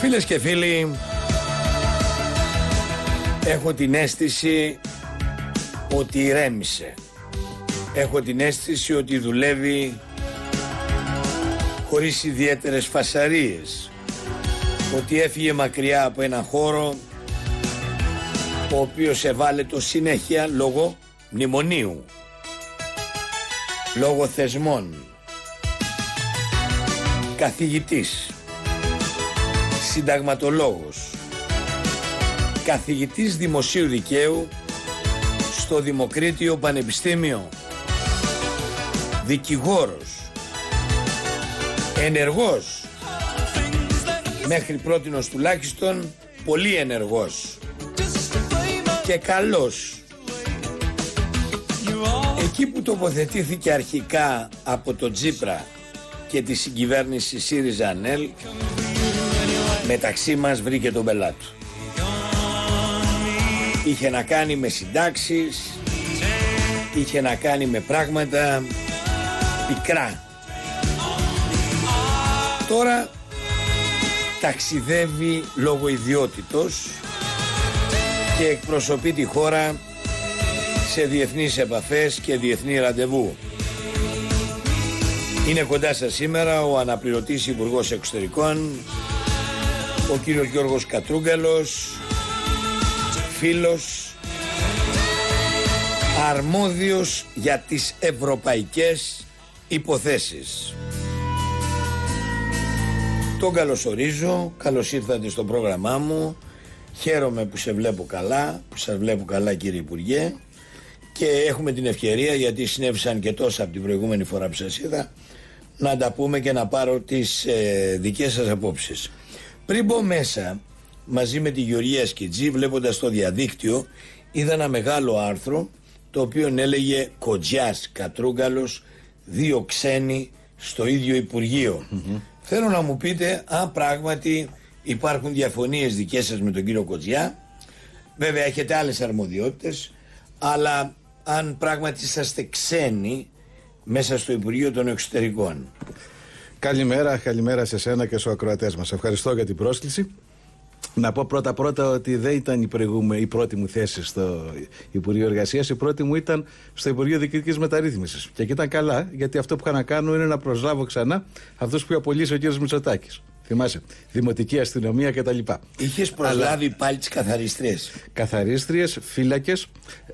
Φίλες και φίλοι, έχω την αίσθηση ότι ηρέμησε. Έχω την αίσθηση ότι δουλεύει χωρίς ιδιαίτερες φασαρίες. Ότι έφυγε μακριά από ένα χώρο ο οποίος ευάλωτο συνέχεια λόγω μνημονίου, λόγω θεσμών. Καθηγητής, συνταγματολόγος, καθηγητής δημοσίου δικαίου στο Δημοκρίτιο Πανεπιστήμιο, δικηγόρος, ενεργός, μέχρι πρότινος τουλάχιστον πολύ ενεργός και καλός. Εκεί που τοποθετήθηκε αρχικά από τον Τσίπρα και τη συγκυβέρνηση ΣΥΡΙΖΑ-ΑΝΕΛ, μεταξύ μας βρήκε τον πελάτο. Είχε να κάνει με συντάξεις, είχε να κάνει με πράγματα πικρά. Τώρα ταξιδεύει λόγω ιδιότητος και εκπροσωπεί τη χώρα σε διεθνείς επαφές και διεθνή ραντεβού. Είναι κοντά σας σήμερα ο αναπληρωτής Υπουργός Εξωτερικών, ο κύριος Γιώργος Κατρούγκαλος, φίλος, αρμόδιος για τις ευρωπαϊκές υποθέσεις. Τον καλωσορίζω, καλώς ήρθατε στο πρόγραμμά μου. Χαίρομαι που σε βλέπω καλά, που σας βλέπω καλά κύριε Υπουργέ, και έχουμε την ευκαιρία, γιατί συνέβησαν και τόσα από την προηγούμενη φορά που σας είδα, να τα πούμε και να πάρω τις δικές σας απόψεις. Πριν μπω μέσα, μαζί με τη Γεωργία Σκιτζή, βλέποντας το διαδίκτυο, είδα ένα μεγάλο άρθρο το οποίο έλεγε «Κοτζιάς Κατρούγκαλος, 2 ξένοι στο ίδιο Υπουργείο». Θέλω να μου πείτε αν πράγματι υπάρχουν διαφωνίες δικές σας με τον κύριο Κοτζιά. Βέβαια έχετε άλλες αρμοδιότητες, αλλά αν πράγματι είσαστε ξένοι μέσα στο Υπουργείο των Εξωτερικών. Καλημέρα σε σένα και στους ακροατές μας. Ευχαριστώ για την πρόσκληση. Να πω πρώτα ότι δεν ήταν η πρώτη μου θέση στο Υπουργείο Εργασίας. Η πρώτη μου ήταν στο Υπουργείο Διοικητικής Μεταρρύθμισης. Και εκεί ήταν καλά, γιατί αυτό που είχα να κάνω είναι να προσλάβω ξανά αυτούς που απολύσει ο κ. Μητσοτάκης. Θυμάσαι, δημοτική αστυνομία κτλ. Είχες προσλάβει πάλι τις καθαρίστριες. Καθαρίστριες, φύλακες,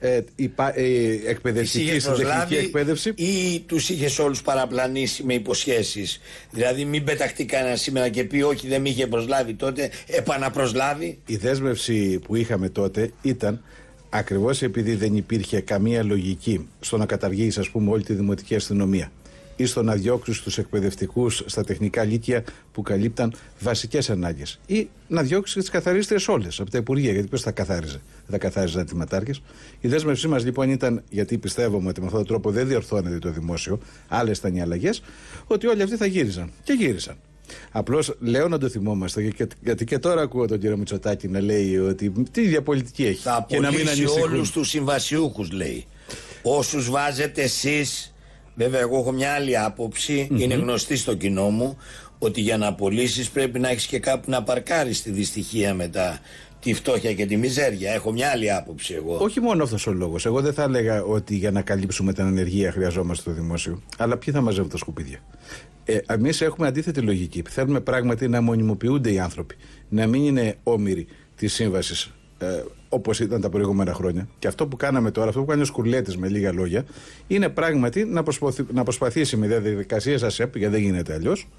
εκπαιδευτική, συντεχνική εκπαίδευση. Ή τους είχες όλους παραπλανήσει με υποσχέσεις? Δηλαδή, μην πεταχτεί κανένα σήμερα και πει όχι, δεν με είχε προσλάβει τότε, επαναπροσλάβει. Η δέσμευση που είχαμε τότε ήταν ακριβώς επειδή δεν υπήρχε καμία λογική στο να καταργήσει, ας πούμε, όλη τη δημοτική αστυνομία, ή στο να διώξει τους εκπαιδευτικούς στα τεχνικά λύκεια που καλύπταν βασικές ανάγκες, ή να διώξει τις καθαρίστριες όλες από τα Υπουργεία, γιατί ποιος θα καθάριζε? Δεν θα καθάριζαν τιματάρχες. Η δέσμευσή μας λοιπόν ήταν, γιατί πιστεύουμε ότι με αυτόν τον τρόπο δεν διορθώνεται το δημόσιο, άλλες ήταν οι αλλαγές, ότι όλοι αυτοί θα γύριζαν. Και γύρισαν. Απλώς λέω να το θυμόμαστε, γιατί και τώρα ακούω τον κύριο Μητσοτάκη να λέει ότι τι ίδια πολιτική έχει. Θα απολύσει όλους τους συμβασιούχους, λέει. Όσους βάζετε εσείς. Βέβαια, εγώ έχω μια άλλη άποψη, είναι γνωστή στο κοινό μου, ότι για να απολύσεις πρέπει να έχεις και κάπου να παρκάρεις τη δυστυχία μετά, τη φτώχεια και τη μιζέρια. Έχω μια άλλη άποψη εγώ. Όχι μόνο αυτός ο λόγος. Εγώ δεν θα έλεγα ότι για να καλύψουμε την ανεργία χρειαζόμαστε το δημόσιο. Αλλά ποιοι θα μαζεύουν τα σκουπίδια? Εμείς έχουμε αντίθετη λογική. Θέλουμε πράγματι να μονιμοποιούνται οι άνθρωποι. Να μην είναι όμοιροι της σύμβασης όπως ήταν τα προηγούμενα χρόνια. Και αυτό που κάναμε τώρα, αυτό που κάνει ο Σκουρλέτης με λίγα λόγια, είναι πράγματι να προσπαθήσει με διαδικασίες ΑΣΕΠ, γιατί δεν γίνεται αλλιώς,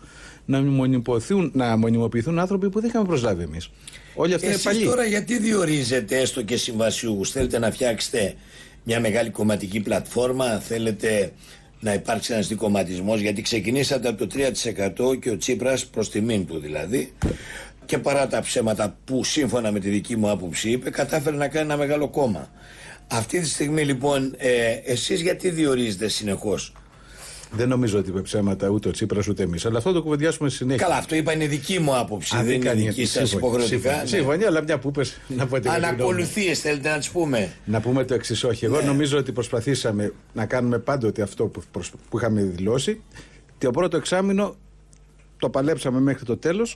να μονιμοποιηθούν άνθρωποι που δεν είχαμε προσλάβει εμείς. Όλοι αυτοί είναι παλιοί. Τώρα γιατί διορίζετε έστω και συμβασιούχους? Θέλετε να φτιάξετε μια μεγάλη κομματική πλατφόρμα? Θέλετε να υπάρξει ένας δικομματισμός? Γιατί ξεκινήσατε από το 3% και ο Τσίπρας, προς τιμήν του δηλαδή, και παρά τα ψέματα που σύμφωνα με τη δική μου άποψη είπε, κατάφερε να κάνει ένα μεγάλο κόμμα. Αυτή τη στιγμή λοιπόν εσείς γιατί διορίζετε συνεχώς? Δεν νομίζω ότι είπε ψέματα ούτε ο Τσίπρας ούτε εμείς, αλλά αυτό το κουβεντιάσουμε συνέχεια. Καλά, αυτό είπα είναι δική μου άποψη, δεν είναι δική σας υποχρεωτικά. Σύμφωνοι, αλλά μια που είπες να πω την ανακολουθίες θέλετε να τις πούμε? Να πούμε το εξής, όχι. Εγώ νομίζω ότι προσπαθήσαμε να κάνουμε πάντοτε αυτό που είχαμε δηλώσει. Το πρώτο εξάμηνο το παλέψαμε μέχρι το τέλος.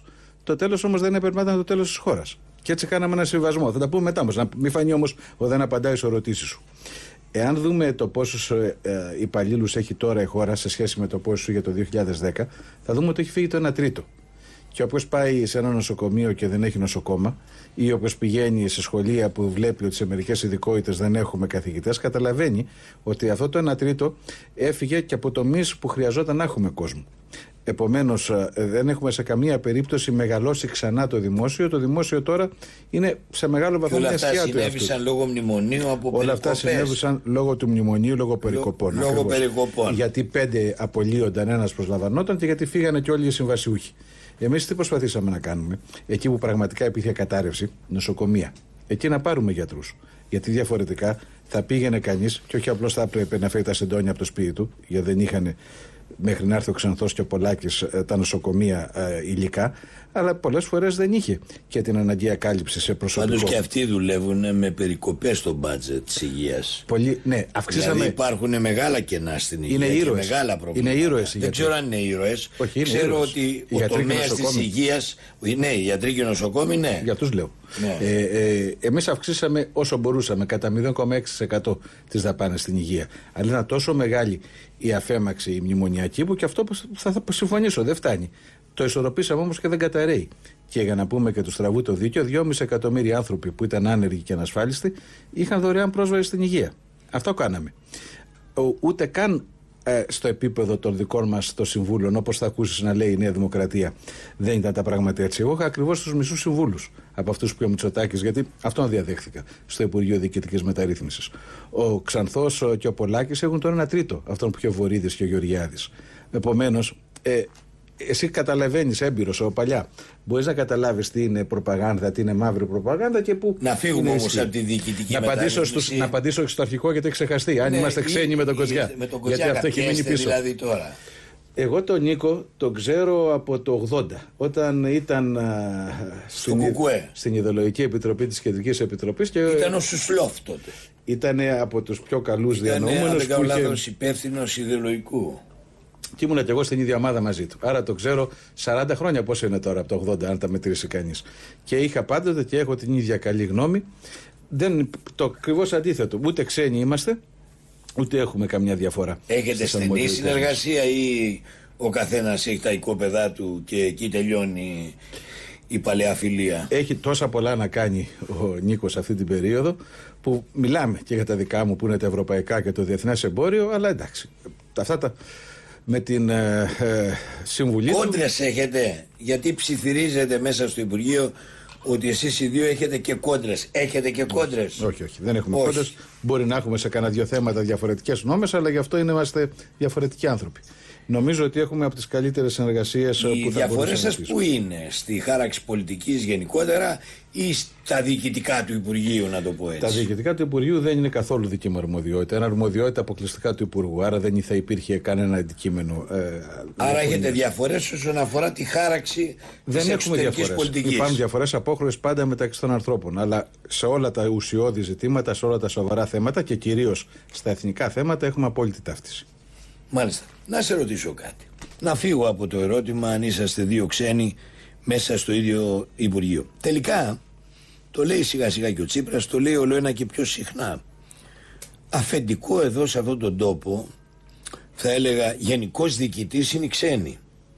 Το τέλος όμως δεν έπρεπε να ήταν το τέλος της χώρας. Και έτσι κάναμε ένα συμβασμό. Θα τα πούμε μετά όμως. Να μην φανεί όμως ότι δεν απαντάει στις ερωτήσεις σου. Εάν δούμε το πόσους υπαλλήλους έχει τώρα η χώρα σε σχέση με το πόσο για το 2010, θα δούμε ότι έχει φύγει το 1 τρίτο. Και όποιος πάει σε ένα νοσοκομείο και δεν έχει νοσοκόμα, ή όποιος πηγαίνει σε σχολεία που βλέπει ότι σε μερικές ειδικότητες δεν έχουμε καθηγητές, καταλαβαίνει ότι αυτό το 1 τρίτο έφυγε και από τομείς που χρειαζόταν να έχουμε κόσμο. Επομένως, δεν έχουμε σε καμία περίπτωση μεγαλώσει ξανά το δημόσιο. Το δημόσιο τώρα είναι σε μεγάλο βαθμό μια σκιά του. Όλα αυτά συνέβησαν λόγω μνημονίου από περικοπές. Όλα αυτά συνέβησαν λόγω του μνημονίου, λόγω περικοπών. Λόγω περικοπών. Γιατί 5 απολύονταν, 1 προσλαμβανόταν και γιατί φύγανε και όλοι οι συμβασιούχοι. Εμείς τι προσπαθήσαμε να κάνουμε? Εκεί που πραγματικά υπήρχε κατάρρευση, νοσοκομεία. Εκεί να πάρουμε γιατρούς. Γιατί διαφορετικά θα πήγαινε κανείς και όχι απλώς θα έπρεπε να φέρει τα σεντόνια από το σπίτι του, γιατί δεν είχαν μέχρι να έρθει ο Ξανθός και ο Πολάκης τα νοσοκομεία υλικά, αλλά πολλές φορές δεν είχε και την αναγκαία κάλυψη σε προσωπικό. Πάντως και αυτοί δουλεύουν με περικοπές στο μπάτζετ της υγείας. Ναι, αυξήσαμε. Δηλαδή υπάρχουν μεγάλα κενά στην υγεία. Είναι ήρωες. Μεγάλα προβλήματα. Είναι ήρωες. Δεν ξέρω αν είναι ήρωες. Όχι, είναι ξέρω ήρωες. ότι ο τομέας της υγείας. Ναι, οι γιατροί και οι νοσοκόμοι, ναι. Για τους λέω. Ναι. Εμείς αυξήσαμε όσο μπορούσαμε κατά 0,6% τις δαπάνες στην υγεία. Αλλά είναι τόσο μεγάλη η αφέμαξη η μνημονιακή που και αυτό που θα συμφωνήσω δεν φτάνει. Το ισορροπήσαμε όμως και δεν καταραίει. Και για να πούμε και του στραβού το δίκιο, 2,5 εκατομμύρια άνθρωποι που ήταν άνεργοι και ανασφάλιστοι είχαν δωρεάν πρόσβαση στην υγεία. Αυτό κάναμε. Ούτε καν στο επίπεδο των δικών μας των συμβούλων, όπως θα ακούσεις να λέει η Νέα Δημοκρατία, δεν ήταν τα πράγματα έτσι. Εγώ είχα ακριβώς τους μισούς συμβούλους από αυτούς που ο Μητσοτάκης, γιατί αυτόν διαδέχθηκα στο Υπουργείο Διοικητικής Μεταρρύθμισης. Ο Ξανθός και ο Πολάκης έχουν τον 1 τρίτο, αυτόν που είχε ο Βορίδης και ο Γεωργιάδης. Επομένως, εσύ καταλαβαίνεις, έμπειρος παλιά, μπορείς να καταλάβεις τι είναι προπαγάνδα, τι είναι μαύρη προπαγάνδα και που. Να φύγουμε όμως από τη διοικητική μεταρρύθμιση. Να απαντήσω στο αρχικό γιατί έχει ξεχαστεί. Αν είμαστε ξένοι με τον Κοζιά. Γιατί αυτό έχει μείνει πίσω. Δηλαδή τώρα. Εγώ τον Νίκο τον ξέρω από το 80, όταν ήταν στην Ιδεολογική Επιτροπή της Κεντρικής Επιτροπής. Ήταν ο Σουσλόφ τότε. Ήταν από τους πιο καλούς διανοούμενους. Ήταν, αν δεν κάνω λάθος, υπεύθυνος ιδεολογικού. Και ήμουνα και εγώ στην ίδια ομάδα μαζί του. Άρα το ξέρω 40 χρόνια πόσο είναι τώρα από το 80, αν τα μετρήσει κανείς. Και είχα πάντοτε και έχω την ίδια καλή γνώμη. Το ακριβώς αντίθετο. Ούτε ξένοι είμαστε, ούτε έχουμε καμιά διαφορά. Έχετε στενή συνεργασία ή ο καθένας έχει τα οικόπεδά του και εκεί τελειώνει η παλαιά φιλία? Έχει τόσα πολλά να κάνει ο Νίκος αυτή την περίοδο που μιλάμε και για τα δικά μου που είναι τα ευρωπαϊκά και το διεθνές εμπόριο, αλλά εντάξει. Αυτά με την συμβουλή. Κόντρες έχετε? Γιατί ψιθυρίζετε μέσα στο Υπουργείο ότι εσείς οι δύο έχετε και κόντρες. Έχετε και κόντρες? Όχι, δεν έχουμε κόντρες. Μπορεί να έχουμε σε κανένα 2 θέματα διαφορετικές γνώμες, αλλά γι' αυτό είμαστε διαφορετικοί άνθρωποι. Νομίζω ότι έχουμε από τις καλύτερες συνεργασίες που θα μπορούσαμε. Οι διαφορές σας πού είναι? Στη χάραξη πολιτικής γενικότερα ή στα διοικητικά του Υπουργείου, να το πω έτσι? Τα διοικητικά του Υπουργείου δεν είναι καθόλου δική μου αρμοδιότητα. Είναι αρμοδιότητα αποκλειστικά του Υπουργού. Άρα δεν θα υπήρχε κανένα αντικείμενο. Άρα έχετε διαφορές όσον αφορά τη χάραξη της εξωτερικής πολιτικής? Υπάρχουν διαφορές απόχρεως πάντα μεταξύ των ανθρώπων. Αλλά σε όλα τα ουσιώδη ζητήματα, σε όλα τα σοβαρά θέματα και κυρίως στα εθνικά θέματα έχουμε απόλυτη ταύτιση. Μάλιστα. Να σε ρωτήσω κάτι. Να φύγω από το ερώτημα αν είσαστε δύο ξένοι μέσα στο ίδιο Υπουργείο. Τελικά, το λέει σιγά σιγά και ο Τσίπρας, το λέει όλο ένα και πιο συχνά. Αφεντικό εδώ σε αυτόν τον τόπο, θα έλεγα γενικός διοικητής είναι οι ξένοι.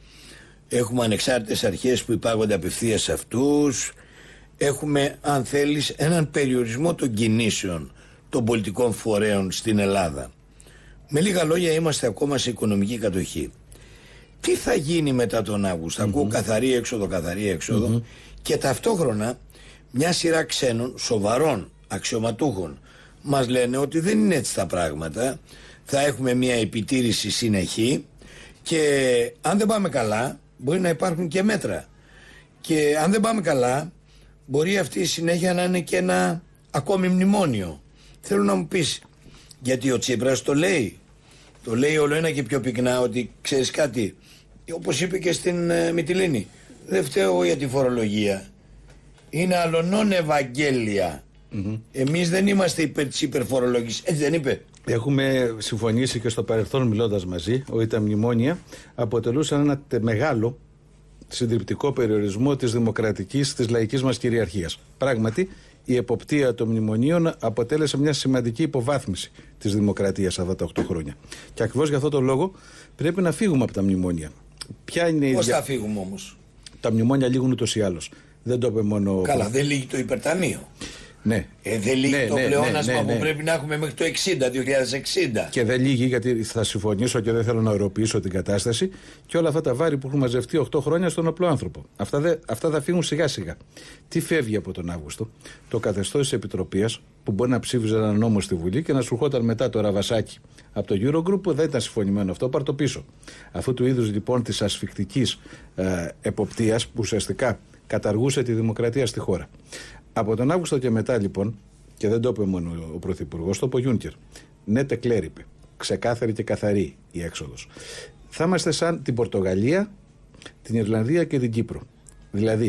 Έχουμε ανεξάρτητες αρχές που υπάγονται απευθείας σε αυτούς. Έχουμε, αν θέλεις, έναν περιορισμό των κινήσεων των πολιτικών φορέων στην Ελλάδα. Με λίγα λόγια, είμαστε ακόμα σε οικονομική κατοχή. Τι θα γίνει μετά τον Αύγουστο? Ακούω καθαρή έξοδο, και ταυτόχρονα μια σειρά ξένων σοβαρών αξιωματούχων μας λένε ότι δεν είναι έτσι τα πράγματα. Θα έχουμε μια επιτήρηση συνεχή και αν δεν πάμε καλά μπορεί να υπάρχουν και μέτρα. Και αν δεν πάμε καλά μπορεί αυτή η συνέχεια να είναι και ένα ακόμη μνημόνιο. Θέλω να μου πεις, γιατί ο Τσίπρας το λέει. Το λέει όλο ένα και πιο πυκνά ότι ξέρεις κάτι, όπως είπε και στην Μυτιλήνη, δεν φταίω για τη φορολογία. Είναι αλλονών Ευαγγέλια. Εμείς δεν είμαστε υπέρ της υπερφορολόγησης. Έτσι δεν είπε? Έχουμε συμφωνήσει και στο παρελθόν μιλώντας μαζί ότι τα μνημόνια αποτελούσαν ένα μεγάλο συντριπτικό περιορισμό της δημοκρατικής, της λαϊκής μας κυριαρχίας. Πράγματι, η εποπτεία των μνημονίων αποτέλεσε μια σημαντική υποβάθμιση της δημοκρατίας αυτά τα 8 χρόνια. Και ακριβώς για αυτό το λόγο πρέπει να φύγουμε από τα μνημόνια. Πώς θα φύγουμε όμως? Τα μνημόνια λήγουν ούτως ή άλλως. Δεν το είπε μόνο. Καλά, δεν λύγει το υπερταμείο. Ναι. Δεν λύγει το πλεόνασμα που πρέπει να έχουμε μέχρι το 2060. Και δεν λύγει, γιατί θα συμφωνήσω και δεν θέλω να ωρεοποιήσω την κατάσταση, και όλα αυτά τα βάρη που έχουν μαζευτεί 8 χρόνια στον απλό άνθρωπο. Αυτά θα φύγουν σιγά σιγά. Τι φεύγει από τον Αύγουστο? Το καθεστώς της Επιτροπίας, που μπορεί να ψήφιζε ένα νόμο στη Βουλή και να σου ερχόταν μετά το ραβασάκι από το Eurogroup, που δεν ήταν συμφωνημένο αυτό, πάρ' το πίσω. Αυτού του είδους λοιπόν της ασφικτικής εποπτείας, που ουσιαστικά καταργούσε τη δημοκρατία στη χώρα. Από τον Αύγουστο και μετά λοιπόν, και δεν το είπε μόνο ο Πρωθυπουργός, το είπε ο Γιούνκερ, ναι τεκλέριπε, ξεκάθαρη και καθαρή η έξοδος. Θα είμαστε σαν την Πορτογαλία, την Ιρλανδία και την Κύπρο. Δηλαδή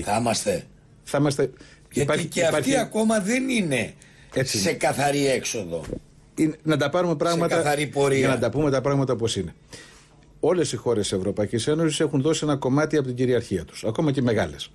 θα είμαστε. Γιατί υπάρχει, αυτή ακόμα δεν είναι έτσι, σε καθαρή έξοδο. Να τα πάρουμε πράγματα, σε καθαρή πορεία. Για να τα πούμε τα πράγματα όπως είναι. Όλες οι χώρες της Ευρωπαϊκής Ένωσης έχουν δώσει ένα κομμάτι από την κυριαρχία τους, ακόμα και μεγάλες.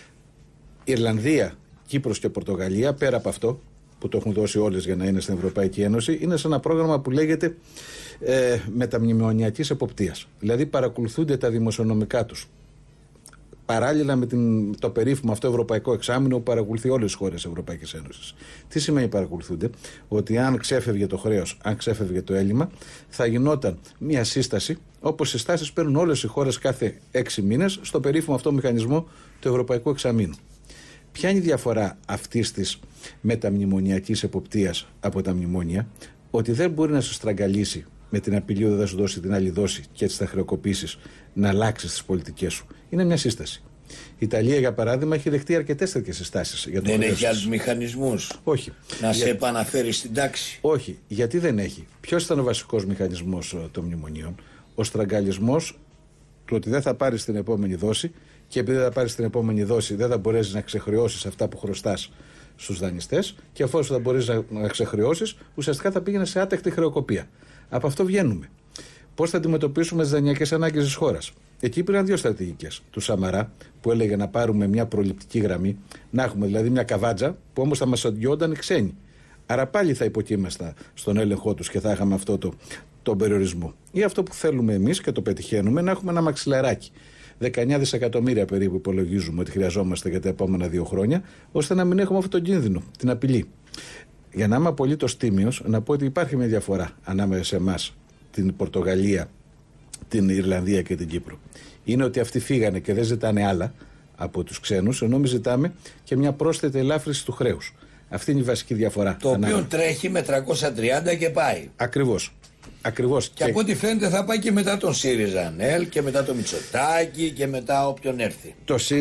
Ιρλανδία, Κύπρος και Πορτογαλία, πέρα από αυτό που το έχουν δώσει όλες για να είναι στην Ευρωπαϊκή Ένωση, είναι σε ένα πρόγραμμα που λέγεται μεταμνημονιακής εποπτείας. Δηλαδή παρακολουθούνται τα δημοσιονομικά τους. Παράλληλα με το περίφημο αυτό ευρωπαϊκό εξάμηνο που παρακολουθεί όλες τις χώρες της Ευρωπαϊκής Ένωσης. Τι σημαίνει παρακολουθούνται? Ότι αν ξέφευγε το χρέος, αν ξέφευγε το έλλειμμα, θα γινόταν μια σύσταση, όπως συστάσεις παίρνουν όλες οι χώρες κάθε 6 μήνες, στο περίφημο αυτό μηχανισμό του ευρωπαϊκού εξαμήνου. Ποια είναι η διαφορά αυτής της μεταμνημονιακής εποπτείας από τα μνημόνια? Ότι δεν μπορεί να σου στραγγαλίσει με την απειλή ότι θα σου δώσει την άλλη δόση και έτσι θα χρεοκοπήσεις να αλλάξεις τις πολιτικές σου. Είναι μια σύσταση. Η Ιταλία, για παράδειγμα, έχει δεχτεί αρκετές τέτοιες συστάσεις. Δεν έχει άλλους μηχανισμούς. Όχι. Να σε επαναφέρει στην τάξη. Όχι. Γιατί δεν έχει? Ποιος ήταν ο βασικός μηχανισμός των μνημονίων? Ο στραγγαλισμός του ότι δεν θα πάρεις την επόμενη δόση, και επειδή δεν θα πάρεις την επόμενη δόση, δεν θα μπορέσεις να ξεχρεώσεις αυτά που χρωστάς στους δανειστές, και εφόσον θα μπορείς να ξεχρεώσεις, ουσιαστικά θα πήγαινε σε άτεκτη χρεοκοπία. Από αυτό βγαίνουμε. Πώς θα αντιμετωπίσουμε τις δανειακές ανάγκες της χώρας? Εκεί υπήρχαν δύο στρατηγικές. Του Σαμαρά, που έλεγε να πάρουμε μια προληπτική γραμμή, να έχουμε δηλαδή μια καβάτζα, που όμως θα μας αδειόταν οι ξένοι. Άρα πάλι θα υποκείμασταν στον έλεγχό τους και θα είχαμε αυτό τον περιορισμό. Ή αυτό που θέλουμε εμείς και το πετυχαίνουμε, να έχουμε ένα μαξιλαράκι. 19 δισεκατομμύρια περίπου υπολογίζουμε ότι χρειαζόμαστε για τα επόμενα 2 χρόνια, ώστε να μην έχουμε αυτόν τον κίνδυνο, την απειλή. Για να είμαι απολύτως τίμιος, να πω ότι υπάρχει μια διαφορά ανάμεσα σε εμάς, την Πορτογαλία, την Ιρλανδία και την Κύπρο. Είναι ότι αυτοί φύγανε και δεν ζητάνε άλλα από τους ξένους, ενώ εμείς ζητάμε και μια πρόσθετη ελάφρυνση του χρέους. Αυτή είναι η βασική διαφορά. Το οποίο τρέχει με 330 και πάει. Ακριβώς. Και από ό,τι φαίνεται θα πάει και μετά τον ΣΥΡΙΖΑ ΑΝΕΛ και μετά τον Μητσοτάκη και μετά όποιον έρθει.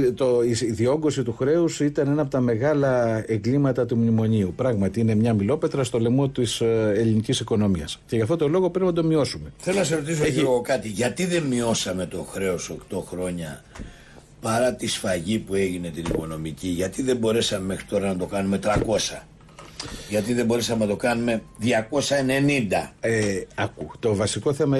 Η διόγκωση του χρέους ήταν ένα από τα μεγάλα εγκλήματα του μνημονίου. Πράγματι είναι μια μιλόπετρα στο λαιμό της ελληνικής οικονομίας. Και γι' αυτό το λόγο πρέπει να το μειώσουμε. Θέλω να σε ρωτήσω λίγο κάτι. Γιατί δεν μειώσαμε το χρέος 8 χρόνια παρά τη σφαγή που έγινε την οικονομική? Γιατί δεν μπορέσαμε μέχρι τώρα να το κάνουμε 300? Γιατί δεν μπορούσαμε να το κάνουμε 290? Το βασικό θέμα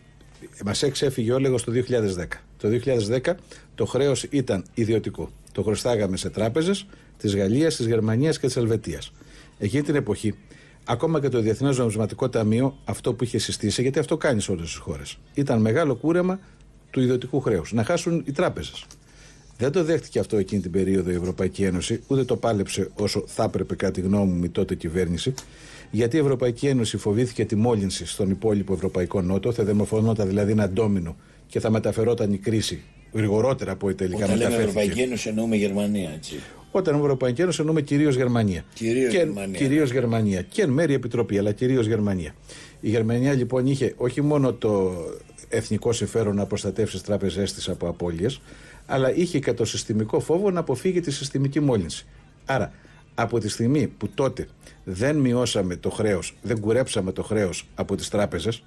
μας έξεφυγε όλεγος το 2010. Το 2010 το χρέος ήταν ιδιωτικό. Το χρωστάγαμε σε τράπεζες της Γαλλίας, της Γερμανίας και της Ελβετίας. Εκείνη την εποχή, ακόμα και το Διεθνές Νομισματικό Ταμείο, αυτό που είχε συστήσει, γιατί αυτό κάνει σε όλες τις χώρες, ήταν μεγάλο κούρεμα του ιδιωτικού χρέους. Να χάσουν οι τράπεζες. Δεν το δέχτηκε αυτό εκείνη την περίοδο η Ευρωπαϊκή Ένωση, ούτε το πάλεψε όσο θα έπρεπε, κατά τη γνώμη μου, η τότε κυβέρνηση, γιατί η Ευρωπαϊκή Ένωση φοβήθηκε τη μόλυνση στον υπόλοιπο Ευρωπαϊκό Νότο, θα δημοφωνόταν δηλαδή ένα ντόμινο και θα μεταφερόταν η κρίση γρηγορότερα από ό,τι τελικά μεταφέρθηκε. Όταν λέμε Ευρωπαϊκή Ένωση εννοούμε Γερμανία, έτσι. Όταν Ευρωπαϊκή Ένωση εννοούμε κυρίως Γερμανία. Κυρίως Γερμανία. Και εν μέρει Επιτροπή, αλλά κυρίως Γερμανία. Η Γερμανία λοιπόν είχε όχι μόνο το εθνικό συμφέρον να προστατεύσει τις τράπεζές της από απώλειες, αλλά είχε και το συστημικό φόβο να αποφύγει τη συστημική μόλυνση. Άρα, από τη στιγμή που τότε δεν μειώσαμε το χρέος, δεν κουρέψαμε το χρέος από τις τράπεζες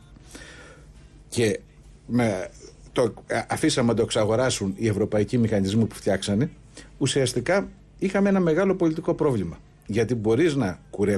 και αφήσαμε να το εξαγοράσουν οι ευρωπαϊκοί μηχανισμοί που φτιάξανε, ουσιαστικά είχαμε ένα μεγάλο πολιτικό πρόβλημα. Γιατί μπορείς να κουρέψεις